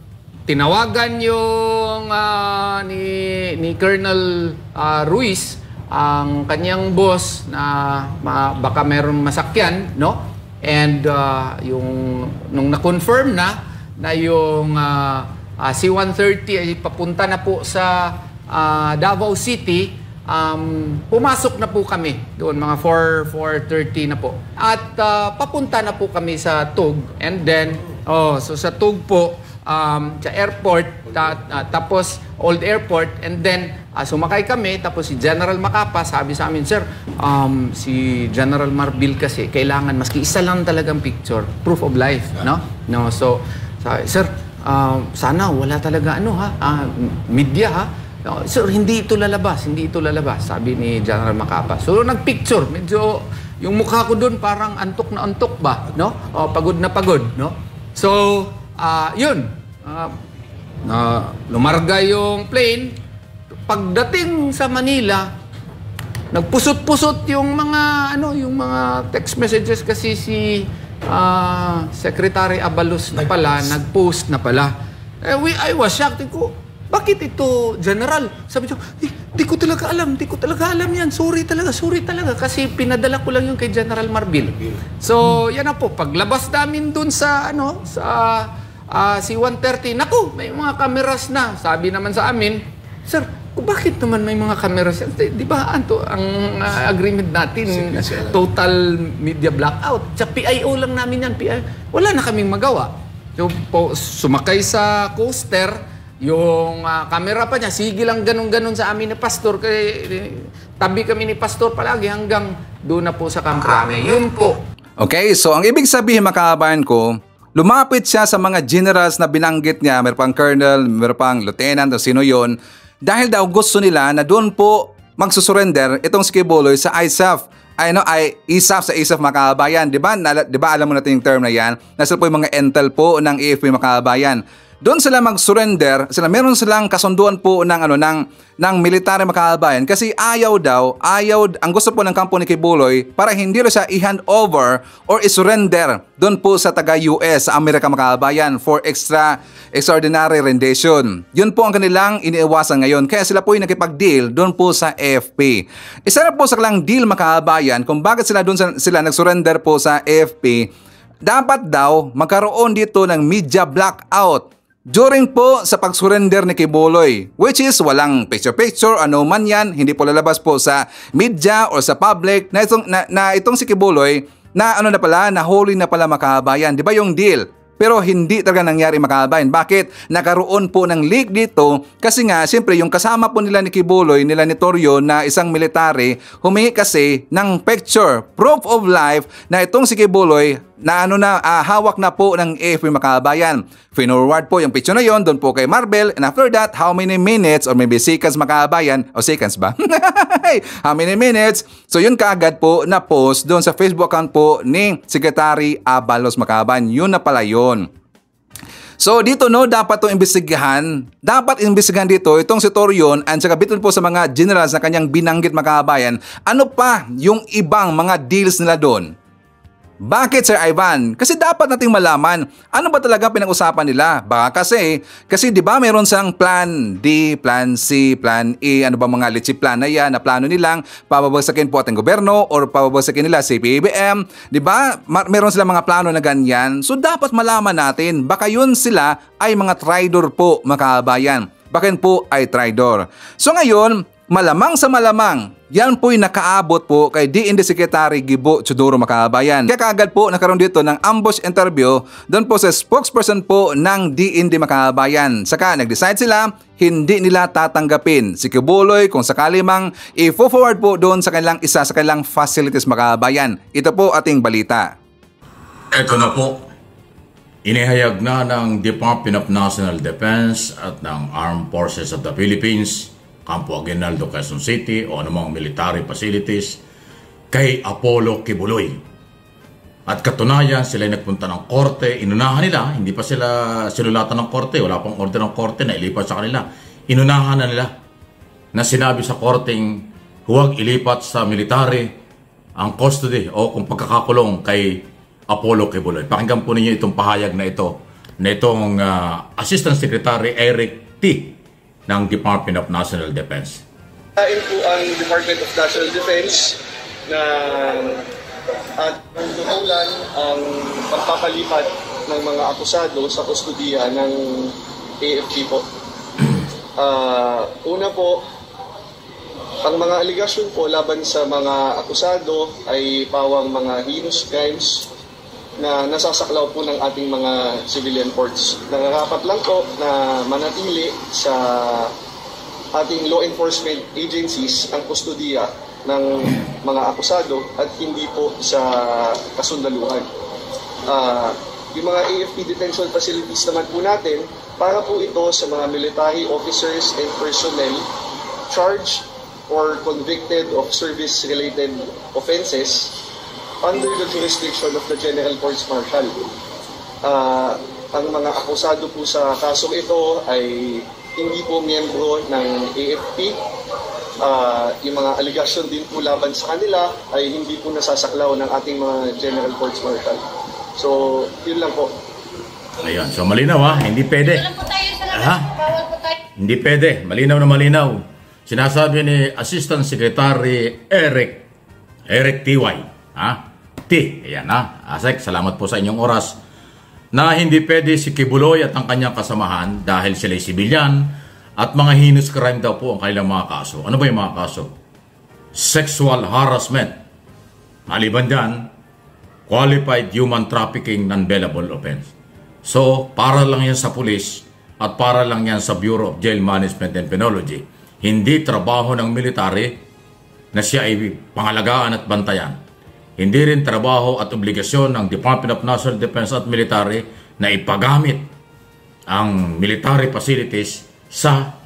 tinawagan yung uh, ni, ni Colonel uh, Ruiz, ang kanyang boss na ma, baka meron masakyan, no? And uh, yung nung na-confirm na na yung uh, uh, C one thirty ay papunta na po sa uh, Davao City, Um, pumasok na po kami doon, mga four thirty na po. At uh, papunta na po kami sa Tug. And then, oh, so sa Tug po, um, sa airport, ta- uh, tapos Old Airport. And then, uh, sumakay kami, tapos si General Macapa, sabi sa amin, Sir, um, si General Marbil kasi, kailangan, maski isa lang talagang picture, proof of life, no? No, so, sabi, Sir, uh, sana wala talaga, ano ha, uh, media ha, no, sir, hindi ito lalabas, hindi ito lalabas, sabi ni General Macapa. So, nagpicture, medyo, yung mukha ko doon parang antok na antok ba, no? O, pagod na pagod, no? So, uh, yun, uh, uh, lumarga yung plane. Pagdating sa Manila, nagpusot-pusot yung mga, ano, yung mga text messages kasi si uh, Secretary Abalos na pala, nag-post na pala. Eh, we, I was shocked ko. Bakit ito, General? Sabi niyo, di, di ko talaga alam, di ko talaga alam yan. Sorry talaga, sorry talaga. Kasi pinadala ko lang yung kay General Marbil. So, yan na po. Paglabas namin dun sa, ano, sa uh, C one thirty, naku, may mga cameras na. Sabi naman sa amin, Sir, bakit naman may mga cameras yan? Di, di ba, Anto, ang uh, agreement natin, total media blackout. Sa P I O lang namin yan. P I O. Wala na kaming magawa. So, po, sumakay sa coaster, yung uh, camera pa niya, sige lang ganun-ganun sa amin ni Pastor. Kaya tabi kami ni Pastor palagi hanggang doon na po sa kamprame. Yun po. Okay, so ang ibig sabihin, mga kabayan ko, lumapit siya sa mga generals na binanggit niya, meron pang colonel, meron pang lieutenant, o sino yun, dahil daw gusto nila na doon po magsusurrender itong si Kibuloy sa I S A F. Ay, no, ay, I S A F sa I S A F, mga kabayan. Diba? Na, diba alam mo natin yung term na yan? Nasa po yung mga intel po ng A F P, mga kabayan. Doon sila mag-surrender, sila meron silang kasunduan po ng ano ng ng military, mga kabayan, kasi ayaw daw, ayaw ang gusto po ng kampo ni Kibuloy para hindi ro siya i-hand over or i-surrender doon po sa taga-U S sa Amerika, mga kabayan, for extra extraordinary rendition. Yun po ang kanilang iniiwasan ngayon. Kaya sila po yung nakipag-deal doon po sa A F P. Isa na po sa kanilang deal, mga kabayan, kung bakit sila doon sa, sila nag-surrender po sa A F P. Dapat daw magkaroon dito ng media blackout during po sa pag-surrender ni Kibuloy, which is walang picture-picture, ano man yan, hindi po lalabas po sa media or sa public na itong, na, na itong si Kibuloy na ano na pala, nahuli na pala, mga kabayan. Di ba yung deal? Pero hindi talaga nangyari, mga kabayan. Bakit? Nakaroon po ng leak dito kasi nga, siyempre, yung kasama po nila ni Kibuloy, nila ni Torrio na isang military, humingi kasi ng picture, proof of life na itong si Kibuloy na ano na, uh, hawak na po ng A F P, mga kabayan. Finorward po yung picture na yon doon po kay Marbil, and after that, how many minutes or maybe seconds, mga kabayan, o seconds ba? How many minutes? So yun kaagad po na post doon sa Facebook account po ni Secretary Abalos, mga kabayan. Yun na pala yun. So dito, no, dapat itong imbestigahan. Dapat imbestigahan dito itong si Torion and saka biton po sa mga generals na kanyang binanggit, mga kabayan. Ano pa yung ibang mga deals nila doon? Bakit, Sir Ivan? Kasi dapat nating malaman ano ba talaga pinag-usapan nila. Baka kasi, kasi di ba meron sang plan D, plan C, plan E, ano ba mga litchi plan na yan, na plano nilang pababagsakin po ating gobyerno or pababagsakin nila si P B B M. Di ba? Meron sila mga plano na ganyan. So dapat malaman natin, baka yun sila ay mga traidor po, mga kabayan. Baka po ay traidor. So ngayon, malamang sa malamang, yan po'y nakaabot po kay D N D Secretary Gibo Teodoro, mga kabayan. Kaya kaagad po nakaroon dito ng ambush interview doon po sa spokesperson po ng D N D, mga kabayan. Saka nag-decide sila, hindi nila tatanggapin si Kibuloy kung sakali mang i-forward po doon sa kanilang isa sa kanilang facilities, mga kabayan. Ito po ating balita. Ito na po Inihayag na ng Department of National Defense at ng Armed Forces of the Philippines, Campo Aguinaldo, Quezon City o anumang military facilities kay Apollo Kibuloy. At katunayan, sila ay nagpunta ng korte, inunahan nila, hindi pa sila sinulatan ng korte, wala pang order ng korte na ilipat sa kanila. Inunahan na nila na sinabi sa korteng huwag ilipat sa military ang custody o kung pagkakakulong kay Apollo Kibuloy. Pakinggan po ninyo itong pahayag na ito na itong uh, Assistant Secretary Eric T. ng Department of National Defense. Kain po ang Department of National Defense na at tutulan ang pagpapalipat ng mga akusado sa kustudiya ng A F P po. Uh, una po, ang mga aligasyon po laban sa mga akusado ay pawang mga heinous crimes na nasasaklaw po ng ating mga civilian courts. Nararapat lang po na manatili sa ating law enforcement agencies ang kustudiya ng mga akusado at hindi po sa kasundaluhan. Uh, yung mga A F P detention facilities naman po natin, para po ito sa mga military officers and personnel charged or convicted of service-related offenses under the jurisdiction of the General Courts Martial. Uh, ang mga akusado po sa kasong ito ay hindi po miyembro ng A F P. Uh, yung mga allegation din po laban sa kanila ay hindi po nasasaklaw ng ating mga General Courts Martial. So, yun lang po. Ayan, so malinaw ha, hindi pwede. Ha? Hindi pwede, malinaw na malinaw. Sinasabi ni Assistant Secretary Eric, Eric T Y. Ha? T, ayan ha. Asek, salamat po sa inyong oras. Na hindi pwede si Kibuloy at ang kanyang kasamahan dahil sila'y sibilyan at mga heinous crime daw po ang kanilang mga kaso. Ano ba yung mga kaso? Sexual harassment. Maliban dyan, qualified human trafficking non-bailable offense. So, para lang yan sa pulis at para lang yan sa Bureau of Jail Management and Penology. Hindi trabaho ng military na siya ay pangalagaan at bantayan. Hindi rin trabaho at obligasyon ng Department of National Defense at Military na ipagamit ang military facilities sa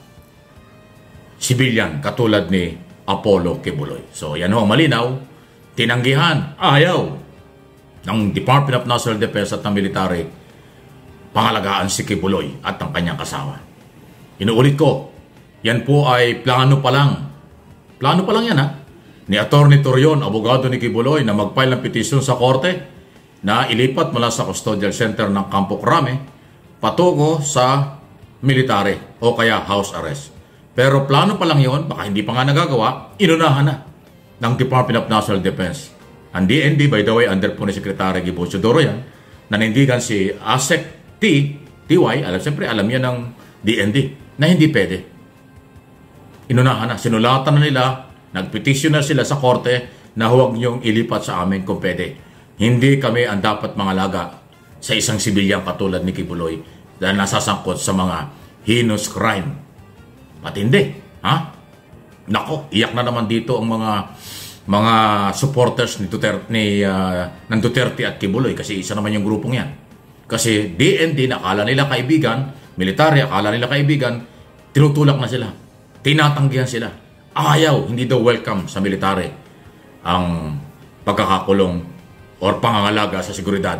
civilian katulad ni Apollo Kibuloy. So yan ho, malinaw, tinanggihan, ayaw ng Department of National Defense at ng military pangalagaan si Kibuloy at ang kanyang kasama. Inuulit ko, yan po ay plano pa lang. Plano pa lang yan ha. Ni Attorney Torion, abogado ni Kibuloy, na mag-file ng petisyon sa korte na ilipat mula sa custodial center ng Campo Crame patungo sa military o kaya house arrest. Pero plano pa lang yon, baka hindi pa nga nagagawa, inunahan na ng Department of National Defense. Ang D N D, by the way, under po ni Secretary Gibo Chodoro yan, nanindigan si ASEC T, T Y, alam, siyempre alam yan ng D N D, na hindi pwede. Inunahan na, sinulatan na nila, nagpetisyon na sila sa korte na huwag niyong ilipat sa amin kung pwede. Hindi kami ang dapat mangalaga sa isang sibilyang katulad ni Kibuloy dahil nasasangkot sa mga heinous crime. Matindi, ha? Nako, iyak na naman dito ang mga mga supporters ni Duterte, ni, uh, ng Duterte at Kibuloy kasi isa naman yung grupong yan. Kasi D N D, nakala nila kaibigan, military, akala nila kaibigan, tinutulak na sila. Tinatanggihan sila. Ayaw, hindi daw welcome sa military ang pagkakakulong or pangangalaga sa seguridad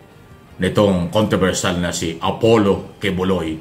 nitong controversial na si Apollo Kibuloy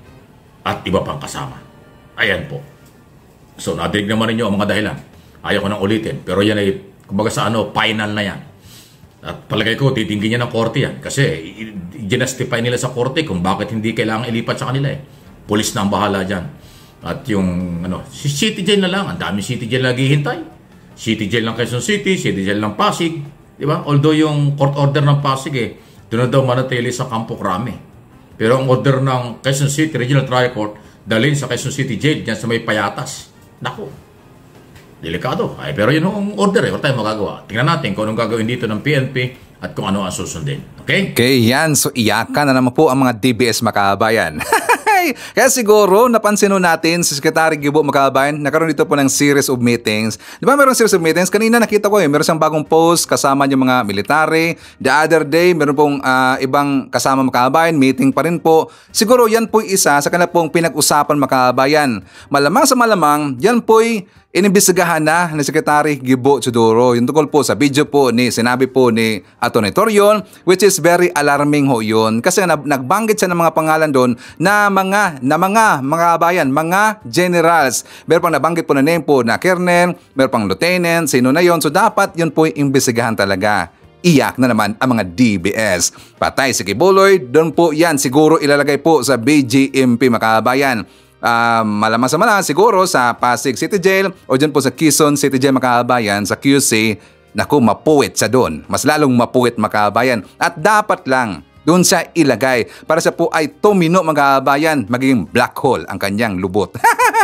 at iba pang kasama. Ayan po. So, nadinig naman ninyo ang mga dahilan. Ayaw ko nang ulitin. Pero yan ay, kumbaga sa ano, final na yan. At palagay ko, titingin niya ng korte yan. Kasi, i-justify nila sa korte kung bakit hindi kailangan ilipat sa kanila eh. Pulis na ang bahala dyan. At yung, ano, si City Jail na lang. Ang dami City Jail naghihintay. City Jail ng Quezon City, City Jail ng Pasig. Diba? Although yung court order ng Pasig eh, doon na daw manatili sa Campo Crame. Pero ang order ng Quezon City Regional Trial Court, dalhin sa Quezon City Jail, dyan sa may Payatas. Naku, delikado. Ay, pero yun ang order eh, wala tayong magagawa. Tingnan natin kung anong gagawin dito ng P N P at kung ano ang susundin. Okay? Okay, yan. So, iyakan na naman po ang mga D B S makabayan. Kaya siguro, napansin nun natin si Secretary Gibo mga kabayan, nagkaroon dito po ng series of meetings. Di ba meron series of meetings? Kanina nakita ko eh, meron siyang bagong post kasama yung mga military. The other day, meron pong uh, ibang kasama mga kabayan, meeting pa rin po. Siguro yan po isa sa kanila pong pinag-usapan mga kabayan. Malamang sa malamang, yan po'y inimbestigahan na ni Secretary Gibo Teodoro. Yung tungkol po sa video po ni sinabi po ni Atty. Torion, which is very alarming ho yun. Kasi nagbanggit siya ng mga pangalan doon na mga, na mga, mga bayan, mga generals. Meron pang nabanggit po na name po na colonel, meron pang lieutenant, sino na yon. So dapat yun po imbestigahan talaga. Iyak na naman ang mga D B S. Patay si Kibuloy, doon po yan siguro ilalagay po sa B G M P mga kabayan. Uh, malamang sa malamang siguro sa Pasig City Jail o dyan po sa Quezon City Jail mga kabayan, sa Q C, naku mapuwit siya doon. Mas lalong mapuwit mga kabayan. At dapat lang doon siya ilagay para siya po ay tumino mga kabayan, magiging black hole ang kanyang lubot.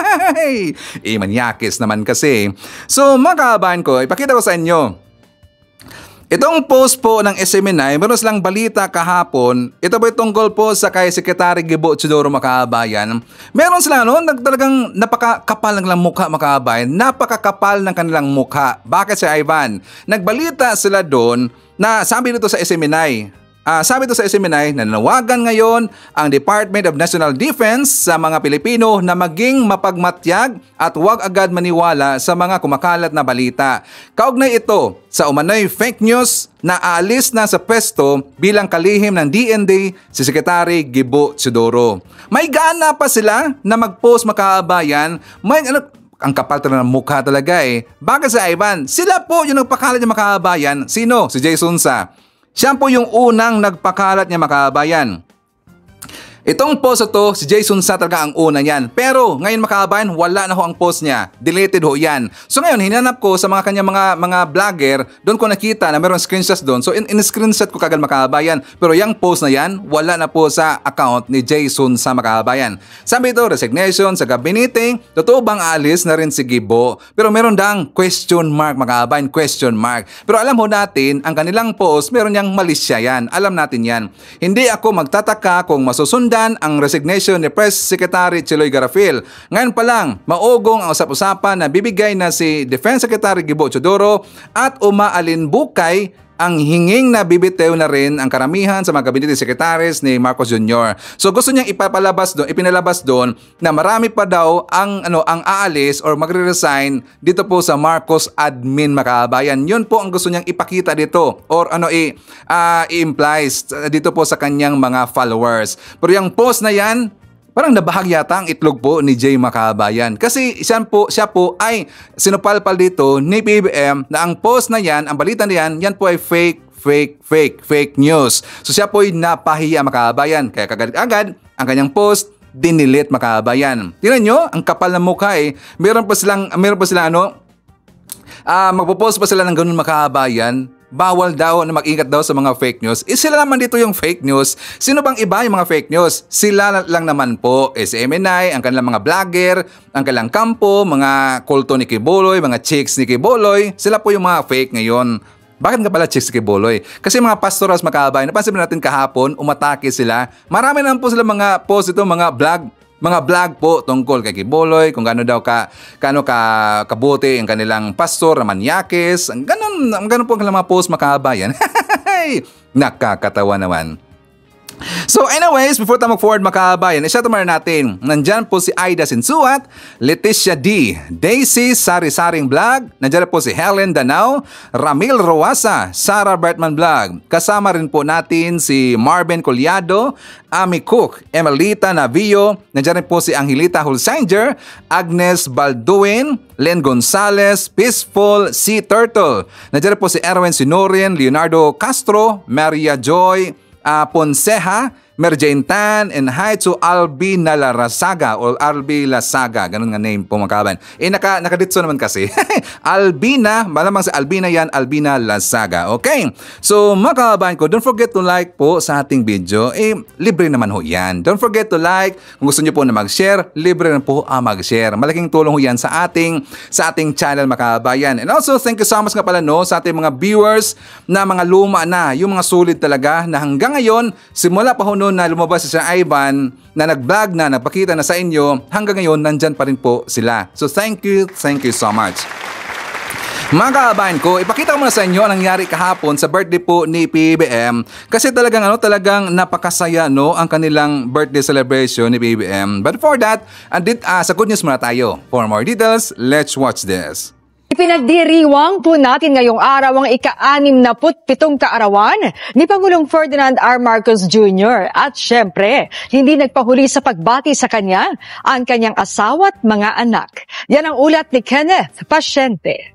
Eh, manyakis naman kasi. So mga kabayan ko, ipakita ko sa inyo. Itong post po ng S M N I, meron silang balita kahapon. Ito po tungkol po sa kay Secretary Gibo Teodoro mga kabayan. Meron sila no, talagang napakakapal ng mukha mga kabayan. Napakakapal ng kanilang mukha. Bakit si Ivan? Nagbalita sila doon na sabi nito sa S M N I. Uh, sabi ito sa S M N I, nanawagan ngayon ang Department of National Defense sa mga Pilipino na maging mapagmatyag at huwag agad maniwala sa mga kumakalat na balita. Kaugnay ito sa umano'y fake news na aalis na sa pwesto bilang kalihim ng D N D si Secretary Gibo Teodoro. May gana pa sila na mag-post mga kabayan. May ano, ang kapal talaga ng mukha talaga eh. Bakit sa Ivan? Sila po yung nagpakalat niya mga kabayan. Sino? Si Jason Sa. Siya po yung unang nagpakalat niya mga kabayan. Itong post ito, si Jason Sa talaga ang una niyan. Pero ngayon mga kabayan, wala na ho ang post niya. Deleted ho yan. So ngayon, hinanap ko sa mga kanya mga mga vlogger, doon ko nakita na mayroong screenshots doon. So in-screenshot ko kagad mga kabayan. Pero yung post na yan, wala na po sa account ni Jason Sa mga kabayan. Sabi ito, resignation sa gabinete. Totoo bang alis na rin si Gibo? Pero meron dang question mark mga kabayan, question mark. Pero alam ho natin, ang kanilang post, meron niyang malisya yan. Alam natin yan. Hindi ako magtataka kung masusundan ang resignation ni Press Secretary Chiloy Garafil. Ngayon pa lang, maugong ang usap-usapan na bibigay na si Defense Secretary Gibo Teodoro at umaalinbukay ang hinging na bibitew na rin ang karamihan sa mga gabinete secretaries ni Marcos Junior So gusto niyang ipapalabas doon, ipinalabas doon na marami pa daw ang ano ang aalis or magre-resign dito po sa Marcos admin mga kabayan. Yun po ang gusto niyang ipakita dito or ano i uh, i-implies dito po sa kanyang mga followers. Pero yung post na yan, parang nabahag yata ang itlog po ni Jay Makabayan. Kasi siya po, siya po ay sinupalpal dito ni P B M na ang post na yan, ang balita na yan, yan po ay fake, fake, fake, fake news. So siya po ay napahiya Makabayan. Kaya kagad-agad ang kanyang post, dinilit Makabayan. Tingnan nyo, ang kapal ng mukha eh. Meron pa silang, meron pa silang ano, uh, magpo-post pa sila ng ganun Makabayan. Bawal daw na mag-ingat daw sa mga fake news. Eh sila naman dito yung fake news. Sino bang iba yung mga fake news? Sila lang naman po. S M N I, ang kanilang mga vlogger, ang kanilang kampo, mga kulto ni Kibuloy, mga chicks ni Kibuloy. Sila po yung mga fake ngayon. Bakit nga pala chicks ni Kibuloy? Kasi mga pastoras makabay, napansin natin kahapon, umatake sila. Marami naman po sila mga post ito, mga vlog. Mga vlog po tungkol kay Kibuloy, kung gaano daw ka, gaano ka kabuti ang kanilang pastor na manyakis. Ang ganun, ang ganun po ang kanilang mga post makabayan. Nakakatawa naman. So anyways, before tayo mag-forward makabayan, isa tumara natin. Nandyan po si Aida Sinsuat, Leticia D, Daisy Sari-Saring Vlog, nandyan po si Helen Danao, Ramil Roasa, Sarah Bertman Vlog. Kasama rin po natin si Marvin Collado, Ami Cook, Emelita Navio, nandyan rin po si Angelita Hulsinger, Agnes Balduin, Len Gonzalez, Peaceful Sea Turtle. Nandyan rin po si Erwin Sinorin, Leonardo Castro, Maria Joy, Uh, Ponceja, Merjane Tan, and hi to Albi Nalarasaga or Albi Lasaga. Ganun nga name po mga kaban. Eh, naka, nakaditso naman kasi. Albina, malamang sa Albina yan, Albina Lasaga. Okay? So, mga kaban ko, don't forget to like po sa ating video. Eh, libre naman ho yan. Don't forget to like. Kung gusto nyo po na mag-share, libre na po ah, mag-share. Malaking tulong ho yan sa ating, sa ating channel mga kabayan. And also, thank you so much nga pala no, sa ating mga viewers na mga luma na, yung mga sulit talaga na hanggang ngayon, simula pa ho noon na lumabas si Sir Ivan na nag-vlog na, nagpakita na sa inyo, hanggang ngayon nandyan pa rin po sila. So thank you, thank you so much. Mga kababayan ko, ipakita ko muna sa inyo ang nangyari kahapon sa birthday po ni P B B M kasi talagang ano talagang napakasaya no ang kanilang birthday celebration ni P B B M. But for that, andit uh, sa good news muna tayo. For more details, let's watch this. Ipinagdiriwang po natin ngayong araw ang ika-anim na pitong kaarawan ni Pangulong Ferdinand R. Marcos Junior At syempre, hindi nagpahuli sa pagbati sa kanya ang kanyang asawa at mga anak. Yan ang ulat ni Kenneth Pasyente.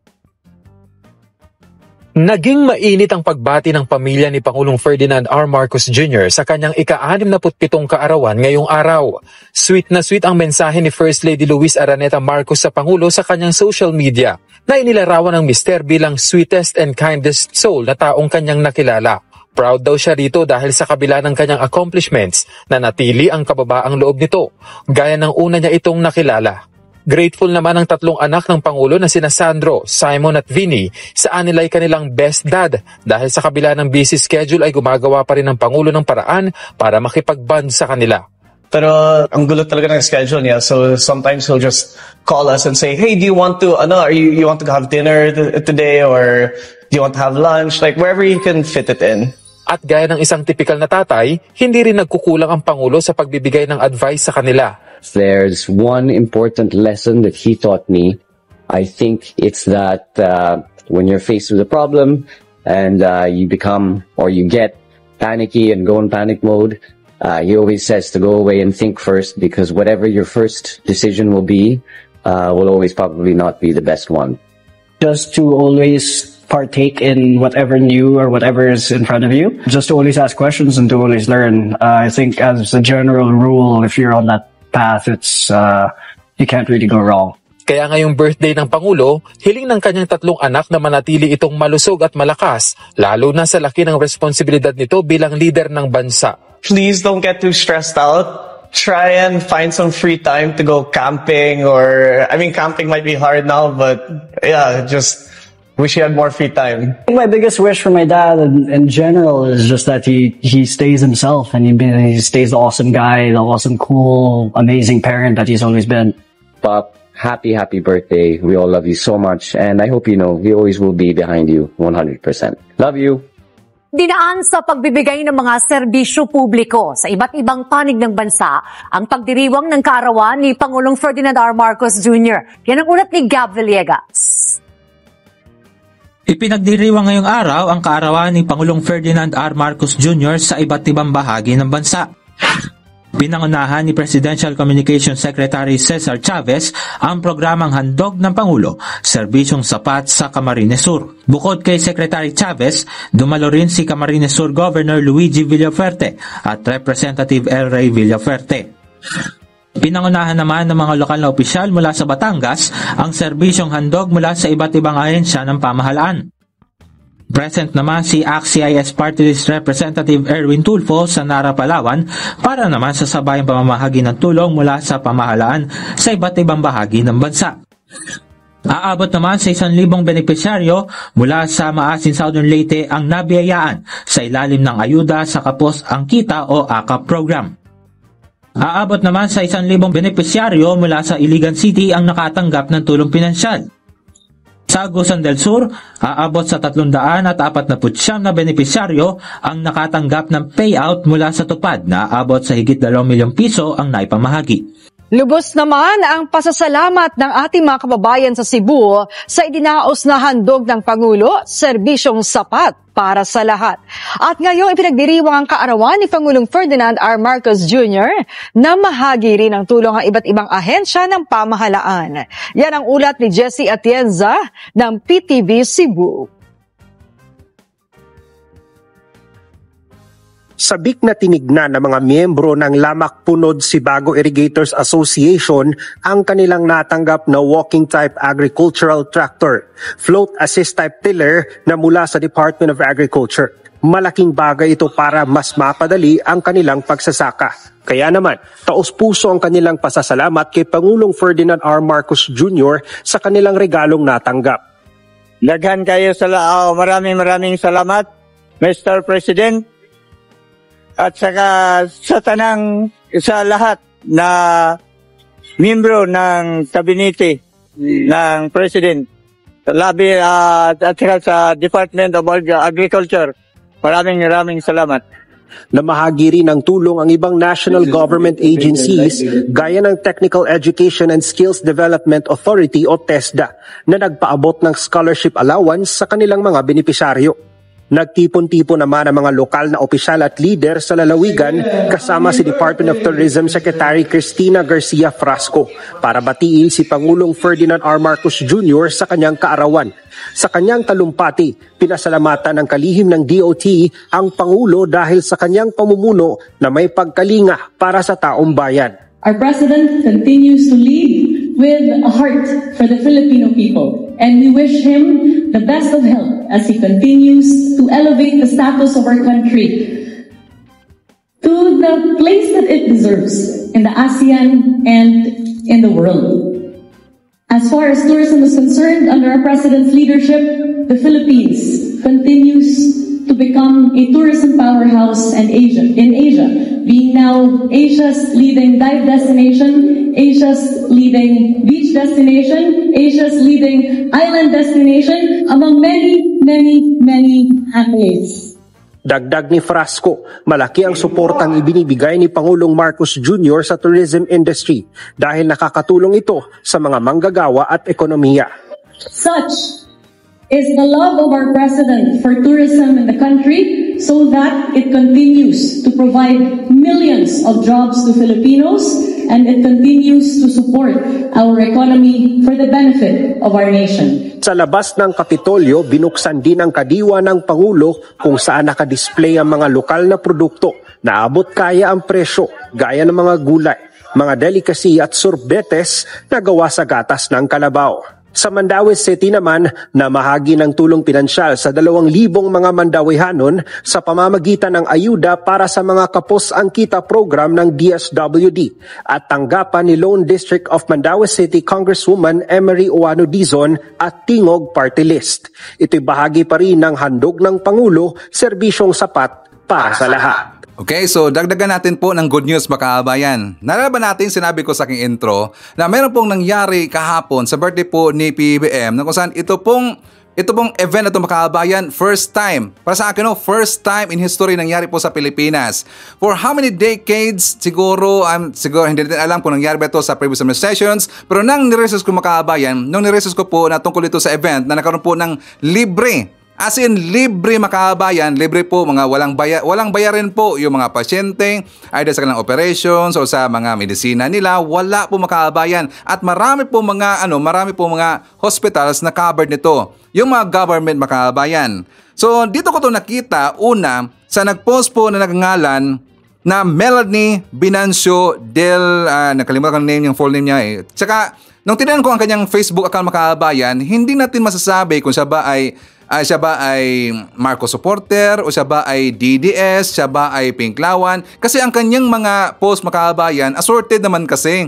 Naging mainit ang pagbati ng pamilya ni Pangulong Ferdinand R. Marcos Junior sa kanyang ika-anim na pitong kaarawan ngayong araw. Sweet na sweet ang mensahe ni First Lady Luis Araneta Marcos sa Pangulo sa kanyang social media na inilarawan ng mister bilang sweetest and kindest soul na taong kanyang nakilala. Proud daw siya rito dahil sa kabila ng kanyang accomplishments na natili ang kababaang loob nito, gaya ng una niya itong nakilala. Grateful naman ang tatlong anak ng Pangulo na sina Sandro, Simon at Vinny sa anilay kanilang best dad dahil sa kabila ng busy schedule ay gumagawa pa rin ng Pangulo ng paraan para makipagband sa kanila. Pero ang gulo talaga ng schedule niya, so sometimes he'll just call us and say, hey, do you want to, ano, are you, you want to have dinner th- today or do you want to have lunch? Like wherever he can fit it in. At gaya ng isang typical na tatay, hindi rin nagkukulang ang Pangulo sa pagbibigay ng advice sa kanila. There's one important lesson that he taught me. I think it's that uh, when you're faced with a problem and uh, you become or you get panicky and go in panic mode, uh, he always says to go away and think first because whatever your first decision will be uh, will always probably not be the best one. Just to always partake in whatever new or whatever is in front of you. Just to always ask questions and to always learn. Uh, I think as a general rule, if you're on that path, it's uh, you can't really go wrong. Kaya ngayong birthday ng Pangulo, hiling ng kanyang tatlong anak na manatili itong malusog at malakas, lalo na sa laki ng responsibilidad nito bilang leader ng bansa. Please don't get too stressed out. Try and find some free time to go camping or, I mean, camping might be hard now, but yeah, just wish he had more free time. My biggest wish for my dad in, in general is just that he, he stays himself and he, he stays the awesome guy, the awesome, cool, amazing parent that he's always been. Pop, happy, happy birthday. We all love you so much. And I hope you know, we always will be behind you one hundred percent. Love you. Dinaan sa pagbibigay ng mga serbisyo publiko sa iba't ibang panig ng bansa ang pagdiriwang ng kaarawan ni Pangulong Ferdinand R. Marcos Junior Yan ang ulat ni Gab Villegas. Ipinagdiriwang ngayong araw ang kaarawan ni Pangulong Ferdinand R. Marcos Junior sa iba't ibang bahagi ng bansa. Pinangunahan ni Presidential Communications Secretary Cesar Chavez ang programang Handog ng Pangulo, Serbisyong Sapat sa Camarines Sur. Bukod kay Secretary Chavez, dumalo rin si Camarines Sur Governor Luigi Villafuerte at Representative El Rey Villafuerte. Pinangunahan naman ng mga lokal na opisyal mula sa Batangas ang serbisyong handog mula sa iba't ibang ahensya ng pamahalaan. Present naman si A C I S Party List Representative Erwin Tulfo sa Nara, Palawan para naman sa sabayang pamamahagi ng tulong mula sa pamahalaan sa iba't ibang bahagi ng bansa. Aabot naman sa isang libong benepisyaryo mula sa Maasin Southern Leyte ang nabiyayaan sa ilalim ng ayuda sa Kapos ang Kita o A K A P program. Aabot naman sa isang libong benepisyaryo mula sa Iligan City ang nakatanggap ng tulong pinansyal. Sa Agusan del Sur, aabot sa tatlong daan at apat na putsyam na benepisyaryo ang nakatanggap ng payout mula sa tupad na aabot sa higit dalawang milyong piso ang naipamahagi. Lubos naman ang pasasalamat ng ating mga kababayan sa Cebu sa idinaos na handog ng Pangulo, serbisyong sapat para sa lahat. At ngayong ipinagdiriwang ang kaarawan ni Pangulong Ferdinand R. Marcos Junior na mahagi rin ang tulong ng iba't ibang ahensya ng pamahalaan. Yan ang ulat ni Jessie Atienza ng P T V Cebu. Sabik na tinignan ng mga miyembro ng Lamak Punod Sibago Irrigators Association ang kanilang natanggap na walking type agricultural tractor, float assist type tiller na mula sa Department of Agriculture. Malaking bagay ito para mas mapadali ang kanilang pagsasaka. Kaya naman, taos-puso ang kanilang pasasalamat kay Pangulong Ferdinand R. Marcos Junior sa kanilang regalong natanggap. Daghan kayo sa lao. Maraming maraming salamat, Mister President. at saka sa tanang, sa lahat na miyembro ng kabinete ng President, labi uh, at saka sa Department of Agriculture. Maraming maraming salamat. Namahagi rin ng tulong ang ibang national government agencies gaya ng Technical Education and Skills Development Authority o TESDA na nagpaabot ng scholarship allowance sa kanilang mga benepisyaryo. Nagtipon-tipon naman ang mga lokal na opisyal at leader sa lalawigan kasama si Department of Tourism Secretary Cristina Garcia Frasco para batiin si Pangulong Ferdinand R. Marcos Junior sa kanyang kaarawan. Sa kanyang talumpati, pinasalamatan ng kalihim ng D O T ang Pangulo dahil sa kanyang pamumuno na may pagkalinga para sa taong bayan. Our President continues to lead with a heart for the Filipino people, and we wish him the best of health as he continues to elevate the status of our country to the place that it deserves in the ASEAN and in the world. As far as tourism is concerned, under our President's leadership, the Philippines continues to become a tourism powerhouse and Asia, in Asia, being now Asia's leading dive destination, Asia's leading beach destination, Asia's leading island destination, among many, many, many accolades. Dagdag ni Frasco, malaki ang suportang ibinibigay ni Pangulong Marcos Junior sa tourism industry dahil nakakatulong ito sa mga manggagawa at ekonomiya. Such is the love of our President for tourism in the country so that it continues to provide millions of jobs to Filipinos and it continues to support our economy for the benefit of our nation. Sa labas ng Kapitolyo, binuksan din ang kadiwa ng Pangulo kung saan nakadisplay ang mga lokal na produkto na abot kaya ang presyo gaya ng mga gulay, mga delicacy at sorbetes na gawa sa gatas ng kalabaw. Sa Mandaue City naman, namahagi ng tulong pinansyal sa dalawang libong mga Mandawehanon sa pamamagitan ng ayuda para sa mga kapos ang kita program ng D S W D at tanggapan ni Lone District of Mandaue City Congresswoman Emery Oano Dizon at Tingog Party List. Ito'y bahagi pa rin ng handog ng Pangulo, serbisyong sapat para sa lahat. Okay, so dagdagan natin po ng good news mga kabayan. Nalala ba natin, sinabi ko sa aking intro, na meron pong nangyari kahapon sa birthday po ni P B B M na kung saan ito pong, ito pong event na ito mga kabayan, first time. Para sa akin, no, first time in history nangyari po sa Pilipinas. For how many decades, siguro, um, siguro hindi natin alam kung nangyari ba ito sa previous administrations, pero nang niresearch ko mga kabayan, nung niresearch ko po na tungkol ito sa event na nagkaroon po ng libre, as in, libre makabayan, libre po, mga walang, baya, walang bayarin po yung mga pasyente, either sa kanilang operations o sa mga medisina nila, wala po makabayan. At marami po mga, ano, marami po mga hospitals na covered nito, yung mga government makabayan. So, dito ko to nakita, una, sa nag-post po na nagngalan na Melanie Binancio del, uh, nakalimutan ko ng name, yung full name niya eh. Tsaka, nung tinanong ko ang kanyang Facebook account makabayan, hindi natin masasabi kung siya ba ay Uh, siya ba ay Marcos supporter o siya ba ay D D S, siya ba ay Pinklawan, kasi ang kanyang mga post makabayan assorted naman kasi.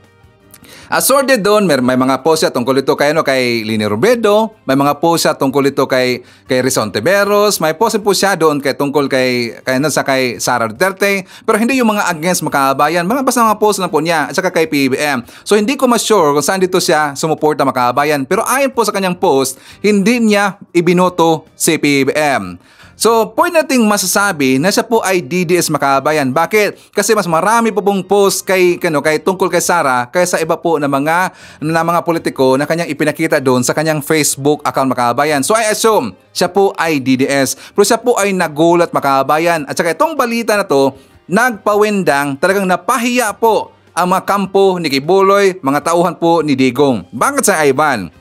Assorted doon, may, may mga post siya tungkol ito kay, ano, kay Lini Robredo, may mga post siya tungkol ito kay, kay Rizon Tiberos, may post po siya doon kay, tungkol kay, kay, ano, sa kay Sara Duterte, pero hindi yung mga against makabayan, mga basta mga post lang po niya, at saka kay P B B M. So hindi ko ma-sure kung saan dito siya sumuporta makabayan, pero ayon po sa kanyang post, hindi niya ibinoto si P B B M. So, pwede nating masasabi na siya po ay D D S makabayan. Bakit? Kasi mas marami po pong post kay, kano, kay tungkol kay Sara kaysa iba po na mga, na mga politiko na kanyang ipinakita doon sa kanyang Facebook account makabayan. So, I assume siya po ay D D S. Pero siya po ay nagulat makabayan. At saka itong balita na to, nagpawindang, talagang napahiya po ang mga kampo ni Kibuloy, mga tauhan po ni Digong. Bakit sa Ivan?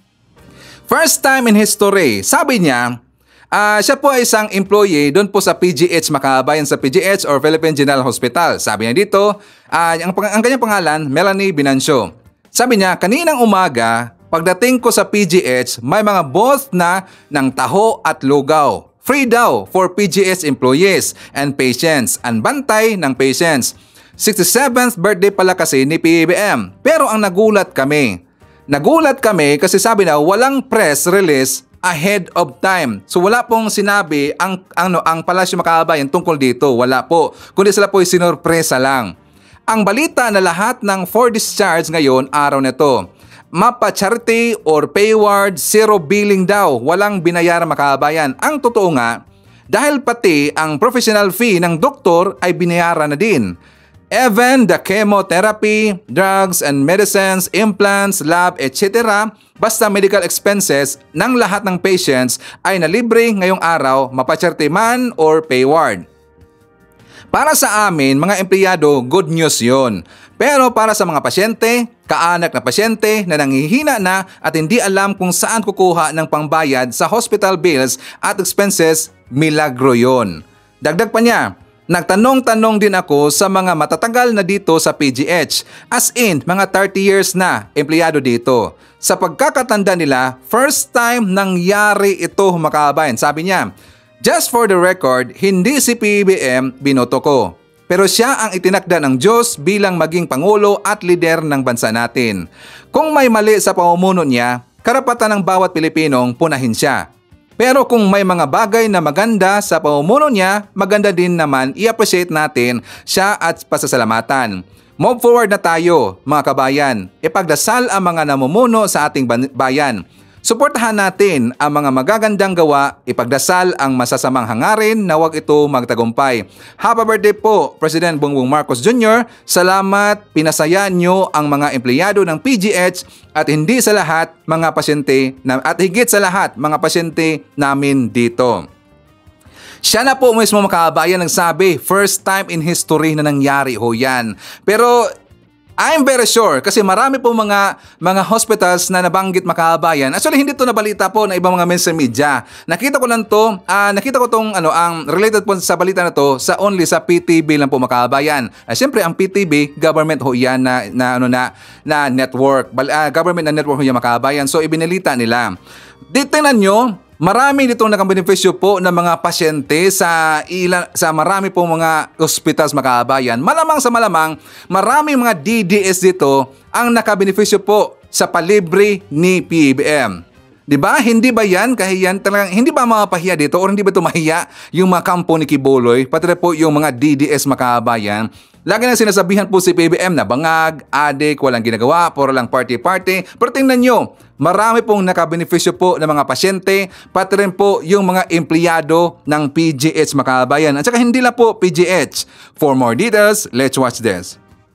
First time in history, sabi niya, Uh, siya po ay isang employee doon po sa P G H makabayan, sa P G H or Philippine General Hospital. Sabi niya dito, uh, ang, ang kanyang pangalan, Melanie Binancio. Sabi niya, kaninang umaga, pagdating ko sa P G H, may mga booth na ng taho at lugaw. Free daw for P G H employees and patients, ang bantay ng patients. sixty-seventh birthday pala kasi ni P B B M. Pero ang nagulat kami, Nagulat kami kasi sabi na walang press release ahead of time. So wala pong sinabi ang ano ang Palasyo Makabayan tungkol dito. Wala po. Kundi sila po ay sinurpresa lang. Ang balita na lahat ng for discharge ngayon araw na ito, mapa-charity or payward, zero billing daw. Walang binayaran Makabayan. Ang totoo nga, dahil pati ang professional fee ng doktor ay binayaran na din. Even the chemotherapy, drugs and medicines, implants, lab, et cetera, basta medical expenses ng lahat ng patients ay nalibre ngayong araw, mapa-charity man or payward. Para sa amin, mga empleyado, good news yun. Pero para sa mga pasyente, kaanak na pasyente na nanghihina na at hindi alam kung saan kukuha ng pangbayad sa hospital bills at expenses, milagro yun. Dagdag pa niya, nagtanong-tanong din ako sa mga matatagal na dito sa P G H, as in mga thirty years na empleyado dito. Sa pagkakatanda nila, first time nangyari ito Makabayan. Sabi niya, just for the record, hindi si P B B M binoto ko. Pero siya ang itinakda ng Diyos bilang maging Pangulo at lider ng bansa natin. Kung may mali sa pamumuno niya, karapatan ng bawat Pilipinong punahin siya. Pero kung may mga bagay na maganda sa pamumuno niya, maganda din naman i-appreciate natin siya at pasasalamatan. Move forward na tayo, mga kabayan. Ipagdasal ang mga namumuno sa ating bayan. Suportahan natin ang mga magagandang gawa, ipagdasal ang masasamang hangarin na wag ito magtagumpay. Happy birthday po, President Bongbong Marcos Junior Salamat, pinasaya nyo ang mga empleyado ng P G H at hindi sa lahat mga pasyente na, at higit sa lahat mga pasyente namin dito. Siya na po mismo Makabayan nagsabi, first time in history na nangyari ho yan. Pero I'm very sure kasi marami po mga mga hospitals na nabanggit Makabayan. Actually hindi to nabalita po na ibang mga mainstream media. Nakita ko lang to, uh, nakita ko tong ano ang related po sa balita na to sa only sa P T B lang po Makabayan. Uh, Siyempre ang P T B government ho yan na, na ano na na network, uh, government na network ho yan Makabayan. So ibinilita nila. Tingnan nyo, marami ditong nakabenepisyo po ng mga pasyente sa ilan, sa marami pong mga ospitals Makabayan. Malamang sa malamang, marami mga D D S dito ang nakabenepisyo po sa palibre ni P B B M. 'Di ba? Hindi ba 'yan kahiyan talagang hindi ba mapahiya dito o hindi ba ito mahiya yung mga kampo ni Kibuloy, pati po yung mga D D S Makabayan? Lagi na sinasabihan po si P B B M na bangag, adik, walang ginagawa, puro lang party-party. Pero tingnan nyo, marami pong nakabenepisyo po ng mga pasyente, pati rin po yung mga empleyado ng P G H Makabayan. At saka hindi lang po P G H. For more details, let's watch this.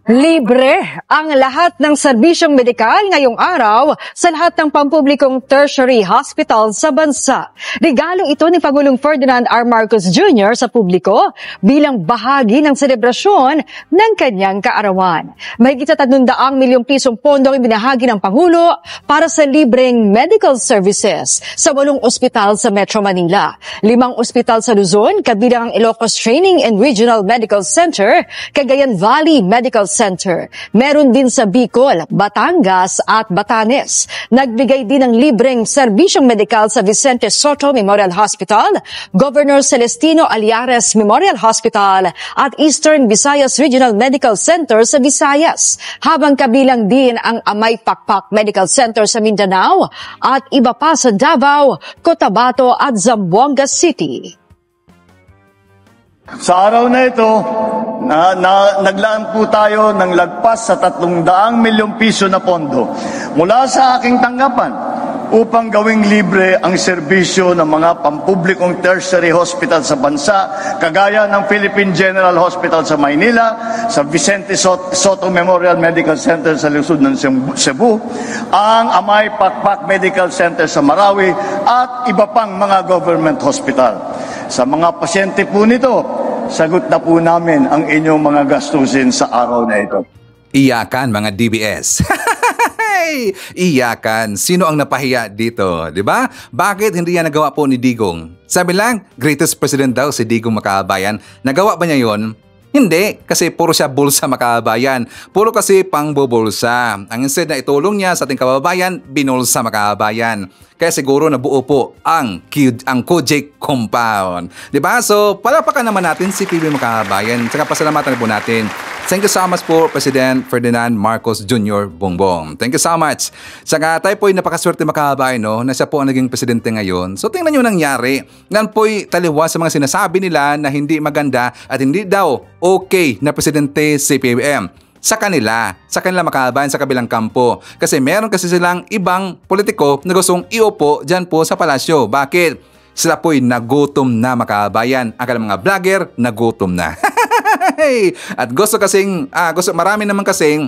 Libre ang lahat ng serbisyong medikal ngayong araw sa lahat ng pampublikong tertiary hospital sa bansa. Regalo ito ni Pangulong Ferdinand R. Marcos Junior sa publiko bilang bahagi ng selebrasyon ng kanyang kaarawan. Mahigit sa tatnundaang milyong pisong pondo ang ibinahagi ng Pangulo para sa libreng medical services sa walong ospital sa Metro Manila. Limang ospital sa Luzon, kabilang ang Ilocos Training and Regional Medical Center, Cagayan Valley Medical Center. Meron din sa Bicol, Batangas at Batanes. Nagbigay din ng libreng serbisyong medikal sa Vicente Soto Memorial Hospital, Governor Celestino Aliares Memorial Hospital at Eastern Visayas Regional Medical Center sa Visayas. Habang kabilang din ang Amay Pakpak Medical Center sa Mindanao at iba pa sa Davao, Cotabato at Zamboanga City. Sa araw na ito, na, na, naglaan po tayo ng lagpas sa tatlong daang milyong piso na pondo mula sa aking tanggapan upang gawing libre ang serbisyo ng mga pampublikong tertiary hospital sa bansa, kagaya ng Philippine General Hospital sa Maynila, sa Vicente Soto Memorial Medical Center sa Luzon ng Cebu, ang Amay Pakpak Medical Center sa Marawi, at iba pang mga government hospital. Sa mga pasyente po nito, sagot na po namin ang inyong mga gastusin sa araw na ito. Iyakan mga D B S. Iyakan. Sino ang napahiya dito? Di ba? Bakit hindi yan nagawa po ni Digong? Sabi lang, greatest president daw si Digong Makabayan. Nagawa ba niya yon? Hindi, kasi puro siya bulsa Makabayan. Puro kasi pangbubulsa. Ang instead na itulong niya sa ating kababayan, binulsa Makabayan. Kaya siguro nabuo po ang, ang Kojek Compound. Diba? So, palapakan naman natin si P B B Makabayan. Tsaka pasalamatan po natin Thank you so much po, President Ferdinand Marcos Junior Bongbong. Thank you so much. Saka tayo po'y napakaswerte makabay, no, na siya po ang naging presidente ngayon. So tingnan nyo nangyari. Yan po'y taliwas sa mga sinasabi nila na hindi maganda at hindi daw okay na presidente si P B B M. Sa kanila, sa kanila makabayan sa kabilang kampo. Kasi meron kasi silang ibang politiko na gustong iupo dyan po sa palasyo. Bakit? Sila po'y nagutom na makabayan. Ang kanilang mga vlogger, nagutom na. At gusto kasing, ah, gusto, marami naman kasing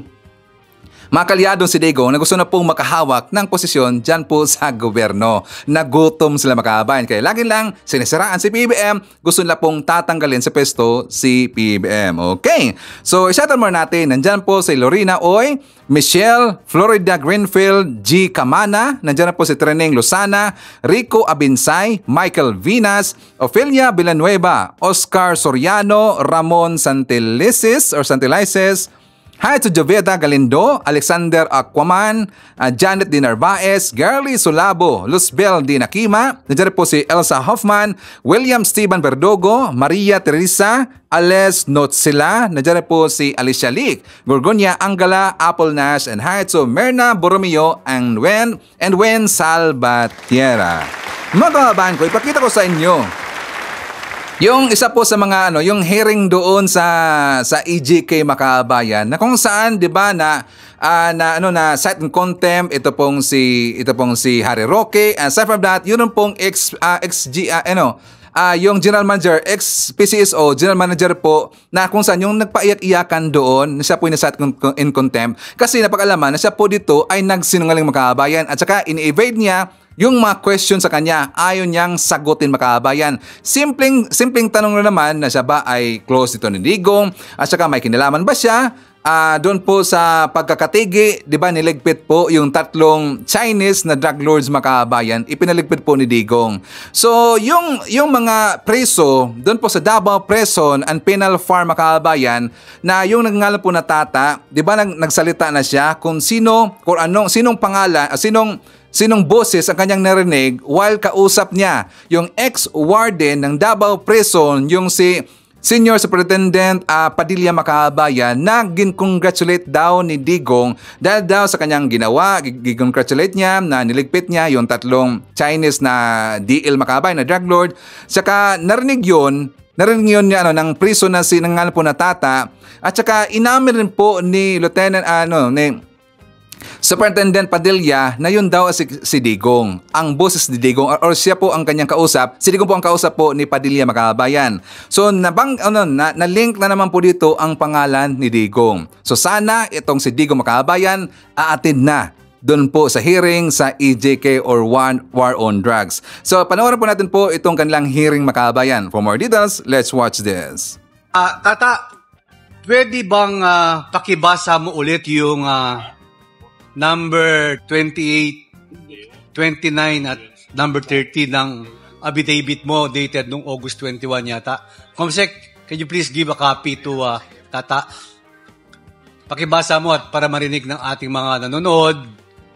mga kalyadong si Digong na gusto na pong makahawak ng posisyon dyan po sa gobyerno. Nagutom sila makabayan. Kaya lagi lang sinisiraan si P B B M, gusto nila pong tatanggalin sa pwesto si P B B M. Okay, so i-shuttle more natin. Nandyan po si Lorena Oy, Michelle Florida Greenfield, G. Camana, nandyan na po si Treneng Lozana, Rico Abinsay, Michael Vinas, Ophelia Villanueva, Oscar Soriano, Ramon Santelices or Santelices, hi to Joveta Galindo, Alexander Aquaman, uh, Janet Di Narvaez, Girly Solabo, Luzbel Di Nakima, nandiyan po si Elsa Hoffman, William Steven Verdugo, Maria Teresa, Ales Notsila, nandiyan po si Alicia Leak, Gorgonia Angala, Apple Nash, and hi to Merna Borromeo and Wen, and Wen Salvatierra. Mga kababayan ko, ipakita ko sa inyo yung isa po sa mga ano, yung hearing doon sa sa E J K Makabayan na kung saan 'di ba na uh, na ano na cite in contempt ito pong si ito pong si Harry Roque, and aside from that, yun pong ex uh, ex G uh, ano uh, yung general manager, ex P C S O general manager po, na kung saan yung nagpaiyak-iyakan doon na siya po in-cite in contempt kasi napag-alaman na siya po dito ay nagsinungaling Makabayan at saka in-evade niya yung mga question sa kanya, ayaw niyang sagutin Makabayan. Simpleng, simpleng tanong na naman na siya ba ay close dito ni Digong at saka may kinalaman ba siya uh, doon po sa pagkakatigi, di ba niligpit po yung tatlong Chinese na drug lords Makabayan, ipinaligpit po ni Digong. So yung, yung mga preso doon po sa Davao Prison and Penal Farm Makabayan na yung nagngalan po na Tata, di ba nag, nagsalita na siya kung sino, kung anong, sinong pangalan, uh, sinong Sinong boses ang kanyang narinig while kausap niya yung ex-warden ng Davao Prison, yung si Senior Superintendent uh, Padilla Makabayan, na gin-congratulate daw ni Digong dahil daw sa kanyang ginawa, gin-congratulate niya na niligpit niya yung tatlong Chinese na D L Makabayan na drug lord. Saka narinig yun, narinig yun niya ano, ng prison na sinangal po na Tata, at saka inamin rin po ni Lieutenant ano, ni Superintendent Padilla na yun daw si, si Digong, ang boses ni Digong, or, or siya po ang kanyang kausap. Si Digong po ang kausap po ni Padilla Makabayan. So nabang ano na, na link na naman po dito ang pangalan ni Digong. So sana itong si Digong Makabayan aattend na doon po sa hearing sa E J K or One War on Drugs. So panoorin po natin po itong kanilang hearing Makabayan. For more details, let's watch this. Uh, Tata, pwede bang uh, pakibasa mo ulit yung uh, number twenty-eight, twenty-nine at number thirty ng affidavit mo dated noong August twenty-one yata. Comsec, can you please give a copy to uh, Tata? Pakibasa mo at para marinig ng ating mga nanonood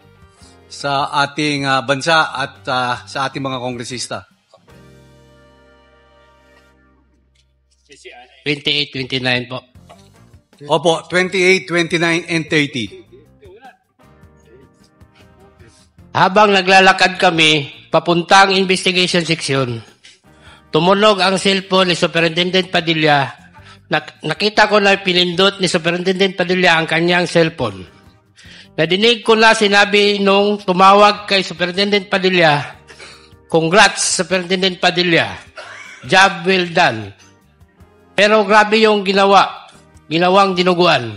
sa ating uh, bansa at uh, sa ating mga kongresista. twenty-eight, twenty-nine po. Opo, twenty-eight, twenty-nine, and thirty. Habang naglalakad kami, papuntang investigation section, tumunog ang cellphone ni Superintendent Padilla. Nak- nakita ko na pinindot ni Superintendent Padilla ang kanyang cellphone. Nadinig ko na sinabi nung tumawag kay Superintendent Padilla, "Congrats, Superintendent Padilla. Job well done." Pero grabe yung ginawa, ginawang dinuguan.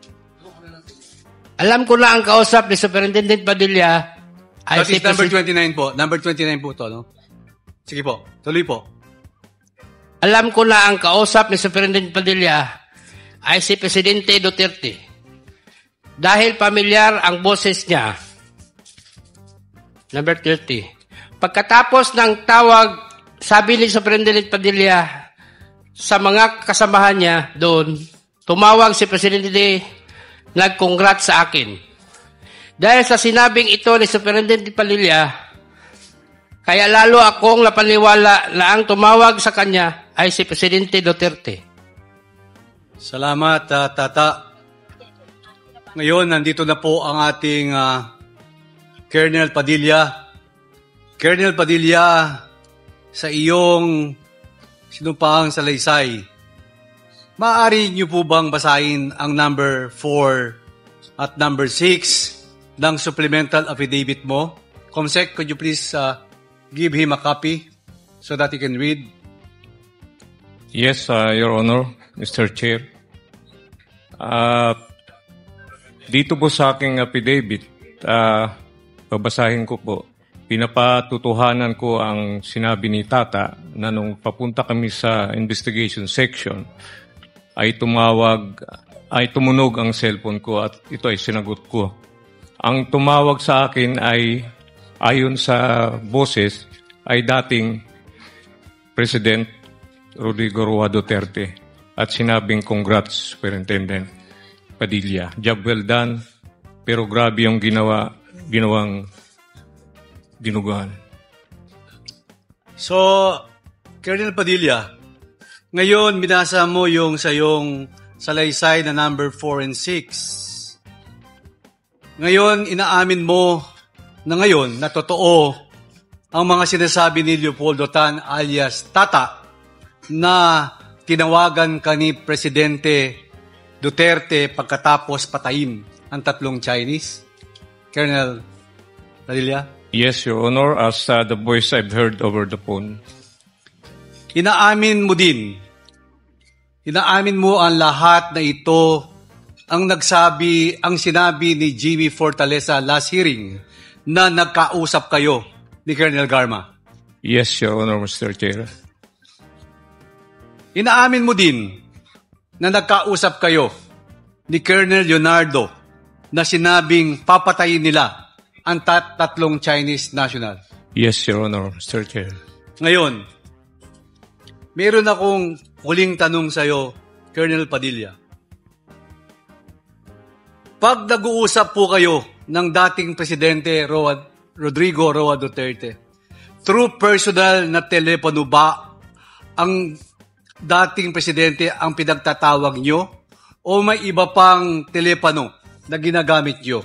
Alam ko na ang kausap ni Superintendent Padilla. That is number twenty-nine po. Number twenty-nine po to, no? Sige po. Tuloy po. Alam ko na ang kausap ni Superintendent Padilla ay si Presidente Duterte. Dahil pamilyar ang boses niya. Number thirty. Pagkatapos ng tawag, sabi ni Superintendent Padilla sa mga kasamahan niya doon, tumawag si Presidente, nag-congrats sa akin. Dahil sa sinabing ito ni Superintendent Padilla, kaya lalo akong napaniwala na ang tumawag sa kanya ay si Presidente Duterte. Salamat, uh, Tata. Ngayon, nandito na po ang ating uh, Colonel Padilla. Colonel Padilla, sa iyong sinumpaang salaysay, maaari niyo po bang basahin ang number four at number six ng supplemental affidavit mo? Comsec, could you please uh, give him a copy so that he can read? Yes, uh, Your Honor, Mister Chair. Uh, dito po sa aking affidavit, uh, babasahin ko po. Pinapatutuhanan ko ang sinabi ni Tata na nung papunta kami sa investigation section ay tumawag, ay tumunog ang cellphone ko at ito ay sinagot ko. Ang tumawag sa akin ay ayon sa boses ay dating President Rodrigo Roa Duterte at sinabing congrats Superintendent Padilla. Job well done, pero grabe yung ginawa, ginawang dinuguan. So, Colonel Padilla, ngayon binasa mo yung sa yung salaysay na number four and six. Ngayon, inaamin mo na ngayon na totoo ang mga sinasabi ni Leopoldo Tan alias Tata na tinawagan ka ni Presidente Duterte pagkatapos patayin ang tatlong Chinese? Colonel Padilla? Yes, Your Honor, as uh, the voice I've heard over the phone. Inaamin mo din, inaamin mo ang lahat na ito ang nagsabi, ang sinabi ni Jimmy Fortaleza last hearing na nagkausap kayo ni Colonel Garma? Yes, Your Honor, Mister Chair. Inaamin mo din na nagkausap kayo ni Colonel Leonardo na sinabing papatayin nila ang tat- tatlong Chinese national? Yes, Your Honor, Mister Chair. Ngayon, meron akong huling tanong sa iyo, Colonel Padilla. Pag nag-uusap po kayo ng dating Presidente Roa, Rodrigo Roa Duterte, through personal na telepono ba ang dating Presidente ang pinagtatawag nyo o may iba pang telepono na ginagamit nyo?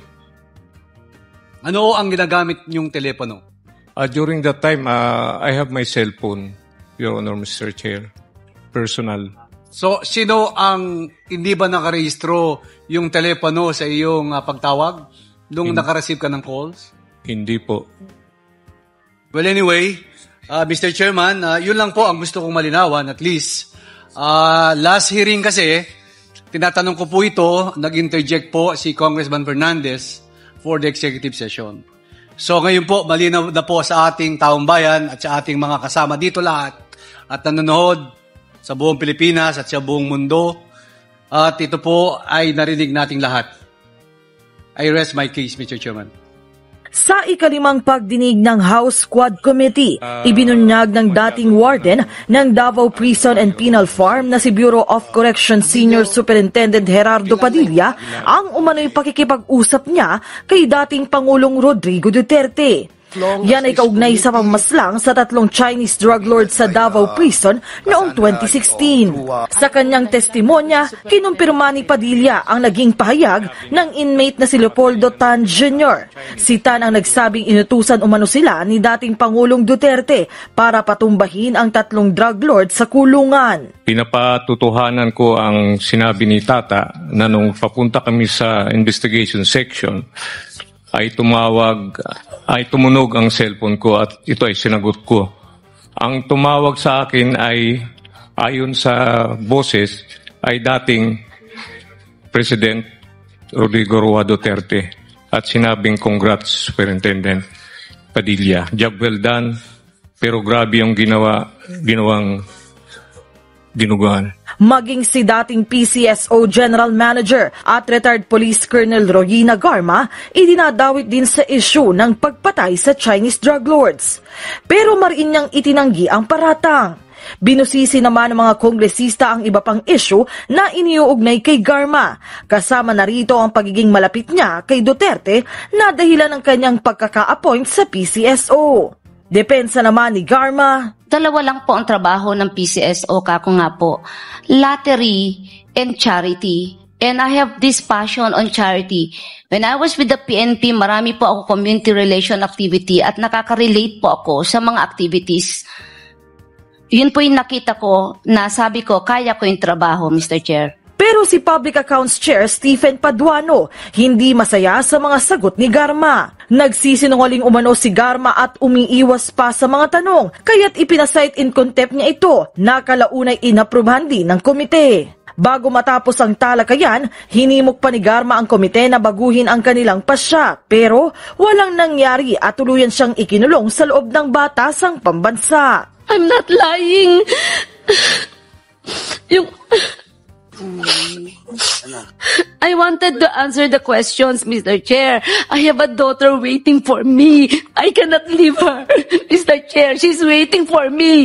Ano ang ginagamit niyong telepono? Uh, during that time, uh, I have my cell phone, Your Honor, Mister Chair. Personal. So, sino ang hindi ba nakarehistro yung telepono sa iyong uh, pagtawag nung Hin- nakareceive ka ng calls? Hindi po. Well, anyway, uh, Mister Chairman, uh, yun lang po ang gusto kong malinawan at least. Uh, last hearing kasi, tinatanong ko po ito, nag-interject po si Congressman Fernandez for the executive session. So ngayon po, malinaw na po sa ating taong bayan at sa ating mga kasama dito lahat at nanonood sa buong Pilipinas at sa buong mundo. At ito po ay narinig nating lahat. I rest my case, Mister Chairman. Sa ikalimang pagdinig ng House Quad Committee, ibinunyag ng dating warden ng Davao Prison and Penal Farm na si Bureau of Corrections Senior Superintendent Gerardo Padilla ang umano'y pakikipag-usap niya kay dating Pangulong Rodrigo Duterte. Yan ay kaugnay sa pamamaslang sa tatlong Chinese drug lords sa Davao Prison noong twenty sixteen. Sa kanyang testimonya, kinumpirma ni Padilla ang naging pahayag ng inmate na si Leopoldo Tan Junior Si Tan ang nagsabing inutusan umano sila ni dating Pangulong Duterte para patumbahin ang tatlong drug lords sa kulungan. Pinapatutuhanan ko ang sinabi ni Tata na nung papunta kami sa investigation section, ay tumawag, ay tumunog ang cellphone ko at ito ay sinagot ko. Ang tumawag sa akin ay ayon sa boses ay dating President Rodrigo Roa Duterte at sinabing congrats Superintendent Padilla. Job well done, pero grabe yung ginawa, ginawang dinuguan. Maging si dating P C S O General Manager at retired Police Colonel Royina Garma, idinadawit din sa isyu ng pagpatay sa Chinese drug lords. Pero mariin niyang itinanggi ang paratang. Binusisi naman ng mga kongresista ang iba pang isyu na iniuugnay kay Garma. Kasama na rito ang pagiging malapit niya kay Duterte na dahilan ng kanyang pagkaka-appoint sa P C S O. Depensa naman ni Garma, dalawa lang po ang trabaho ng P C S O, kako nga po. Lottery and charity. And I have this passion on charity. When I was with the P N P, marami po ako community relation activity at nakaka-relate po ako sa mga activities. Yun po yung nakita ko na sabi ko, kaya ko yung trabaho, Mister Chair. Pero si Public Accounts Chair Stephen Paduano hindi masaya sa mga sagot ni Garma. Nagsisinungaling umano si Garma at umiiwas pa sa mga tanong, kaya't ipinasight in contempt niya ito na kalaunay inaprubahan din ng komite. Bago matapos ang talakayan, hinimok pa ni Garma ang komite na baguhin ang kanilang pasya, pero walang nangyari at tuluyan siyang ikinulong sa loob ng batasang pambansa. I'm not lying. Yung... I wanted to answer the questions, Mister Chair. I have a daughter waiting for me. I cannot leave her. Mister Chair, she's waiting for me.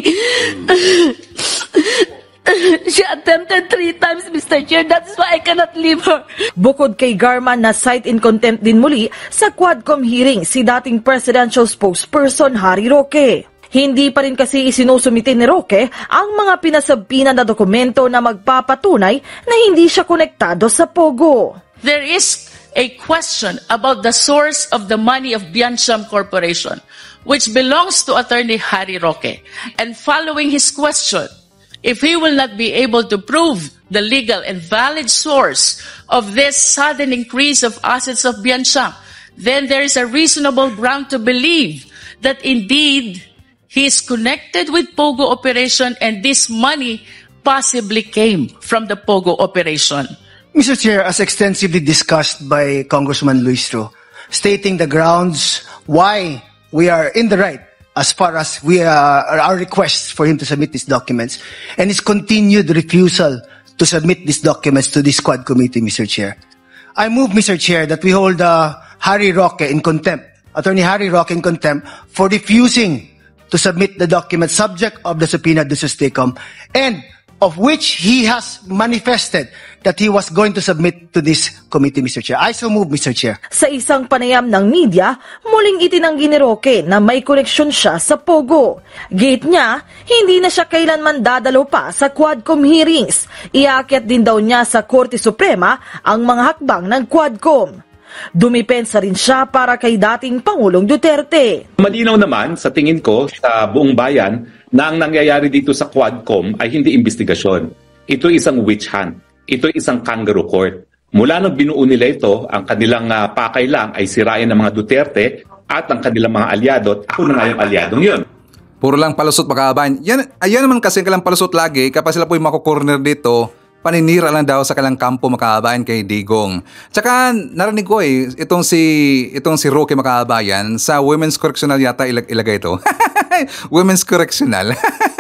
She attempted three times, Mister Chair. That's why I cannot leave her. Bukod kay Garma na cite in contempt din muli sa Quadcom hearing si dating presidential spokesperson Harry Roque. Hindi pa rin kasi isinusumite ni Roque ang mga pinasabpina na dokumento na magpapatunay na hindi siya konektado sa Pogo. There is a question about the source of the money of Biancham Corporation, which belongs to Attorney Harry Roque. And following his question, if he will not be able to prove the legal and valid source of this sudden increase of assets of Biancham, then there is a reasonable ground to believe that indeed he is connected with Pogo operation and this money possibly came from the Pogo operation. Mister Chair, as extensively discussed by Congressman Luistro, stating the grounds why we are in the right as far as we are, our requests for him to submit these documents, and his continued refusal to submit these documents to this Quad Committee, Mister Chair. I move, Mister Chair, that we hold uh, Harry Roque in contempt, Attorney Harry Roque in contempt, for refusing to submit the document subject of the subpoena duces tecum, and of which he has manifested that he was going to submit to this committee, Mister Chair. I so move, Mister Chair. Sa isang panayam ng media, muling itinanggi ni Roque na may koneksyon siya sa Pogo. Gate niya, hindi na siya kailanman dadalo pa sa Quadcom hearings. Iakyat din daw niya sa Korte Suprema ang mga hakbang ng Quadcom. Dumipensa rin siya para kay dating Pangulong Duterte. Malinaw naman sa tingin ko sa buong bayan na ang nangyayari dito sa Quadcom ay hindi investigasyon. Ito isang witch hunt. Ito isang kangaroo court. Mula nang binuo nila ito, ang kanilang uh, pakay lang ay sirain ng mga Duterte at ang kanilang mga alyado at ako na nga yung alyadong yun. Puro lang palusot mga kabayan. Yan, ayan naman kasi kalang palusot lagi kapag sila po yung mako-corner dito. Paninira lang daw sa kalang kampo makabayan kay Digong. Tsaka narinig ko eh, itong si, itong si Roque makabayan sa Women's Correctional yata ilag ilagay ito. Women's Correctional.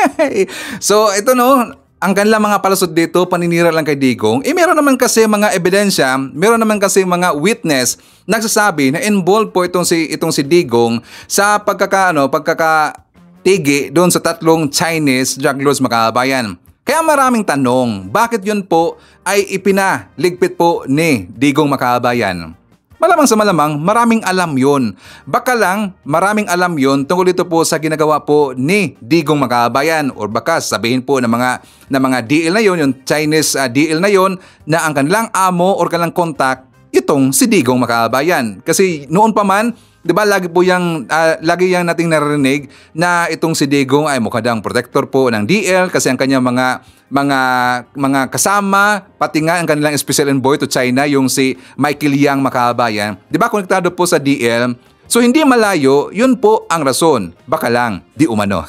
So ito no, ang kanilang mga palusot dito, paninira lang kay Digong. Eh meron naman kasi mga ebidensya, meron naman kasi mga witness nagsasabi na involved po itong si, itong si Digong sa pagkakaano, pagkakatigi doon sa tatlong Chinese drug lords makabayan. Kaya maraming tanong, bakit yun po ay ipinaligpit po ni Digong Makabayan? Malamang sa malamang, maraming alam yun. Baka lang, maraming alam yun tungkol dito po sa ginagawa po ni Digong Makabayan. O baka sabihin po ng mga, ng mga D L na yun, yung Chinese uh, D L na yun, na ang kanilang amo o kanilang contact, itong si Digong Makabayan. Kasi noon pa man, di ba lagi po yang uh, lagi yang nating narinig na itong si Digong ay mukha dang protector po ng D L kasi ang kanyang mga mga mga kasama pati nga ang kanilang special envoy to China yung si Michael Yang Makabayan. Di ba konektado po sa D L? So hindi malayo, yun po ang rason. Baka lang di umano.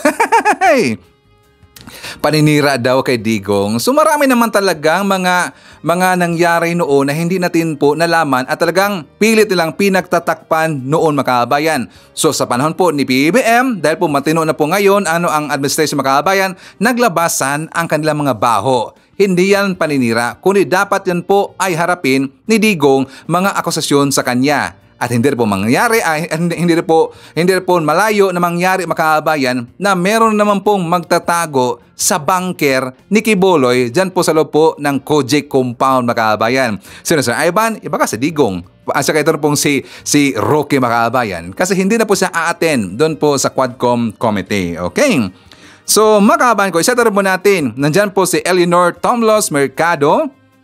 Paninira daw kay Digong. So marami naman talagang mga mga nangyari noon na hindi natin po nalaman at talagang pilit nilang pinagtatakpan noon makabayan. So sa panahon po ni P B B M, dahil po matino na po ngayon ano ang administration makabayan, naglabasan ang kanilang mga baho. Hindi yan paninira, kundi dapat yan po ay harapin ni Digong mga akusasyon sa kanya. At hindi rin po mangyari, ay, hindi rin po, hindi rin po malayo na mangyari makabayan na meron naman pong magtatago sa bunker ni Quiboloy dyan po sa loob po ng Kojek compound makabayan. Sino Sir Ivan? Iba ka sa Digong. At saka ito pong si, si Roque makabayan. Kasi hindi na po siya a-attend doon po sa Quadcom Committee. Okay? So makabayan ko, isa rin po natin. Nandyan po si Eleanor Tomlos Mercado.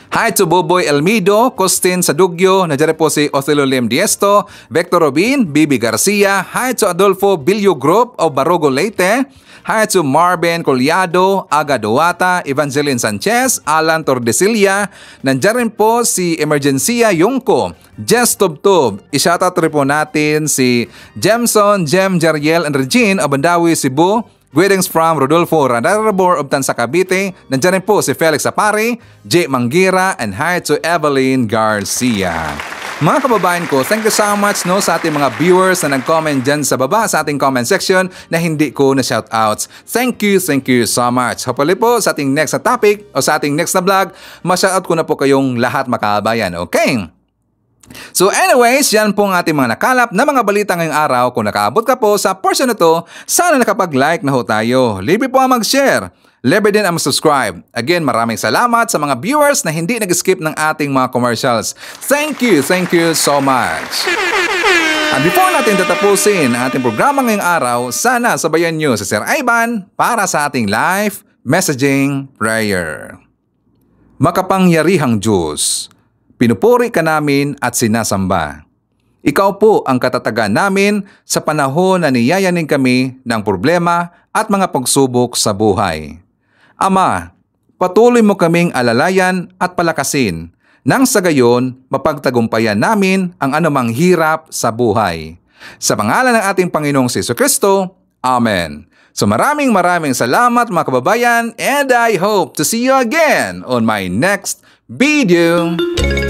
Hi to Boboy Elmido, Costin Sadugyo, nandiyan po si Othello Lim Diesto, Vector Robin, Bibi Garcia. Hi to Adolfo Bilio Group of Barogo Leyte. Hi to Marvin Collado, Aga Duata, Evangeline Sanchez, Alan Tordesillas. Nandiyan rin po si Emergencia Yungko, Jess Tubtub. I-shoutout rin po natin si Jemson, Jem, Jariel, and Regine of Bandawi, Cebu. Greetings from Rodolfo Radarabor of Tansa Cavite. Nandiyan rin po si Felix Apari, J. Mangira, and hi to Evelyn Garcia. Mga kababayan ko, thank you so much no, sa ating mga viewers na nag-comment dyan sa baba sa ating comment section na hindi ko na shoutouts. Thank you, thank you so much. Hopefully po sa ating next na topic o sa ating next na vlog, ma-shoutout ko na po kayong lahat mga kababayan. Okay? So anyways, yan po ang ating mga nakalap na mga balita ngayong araw. Kung nakaabot ka po sa portion na to, sana nakapag-like na ho tayo. Libre po ang mag-share. Libre din ang mag-subscribe. Again, maraming salamat sa mga viewers na hindi nag-skip ng ating mga commercials. Thank you, thank you so much. At before natin tatapusin ang ating programa ngayong araw, sana sabayan nyo si Sir Ivan para sa ating live messaging prayer. Makapangyarihang Diyos, pinupuri ka namin at sinasamba. Ikaw po ang katatagan namin sa panahon na niyayanin kami ng problema at mga pagsubok sa buhay. Ama, patuloy mo kaming alalayan at palakasin nang sa gayon mapagtagumpayan namin ang anumang hirap sa buhay. Sa pangalan ng ating Panginoong Jesucristo, Amen. So maraming maraming salamat mga kababayan, and I hope to see you again on my next video.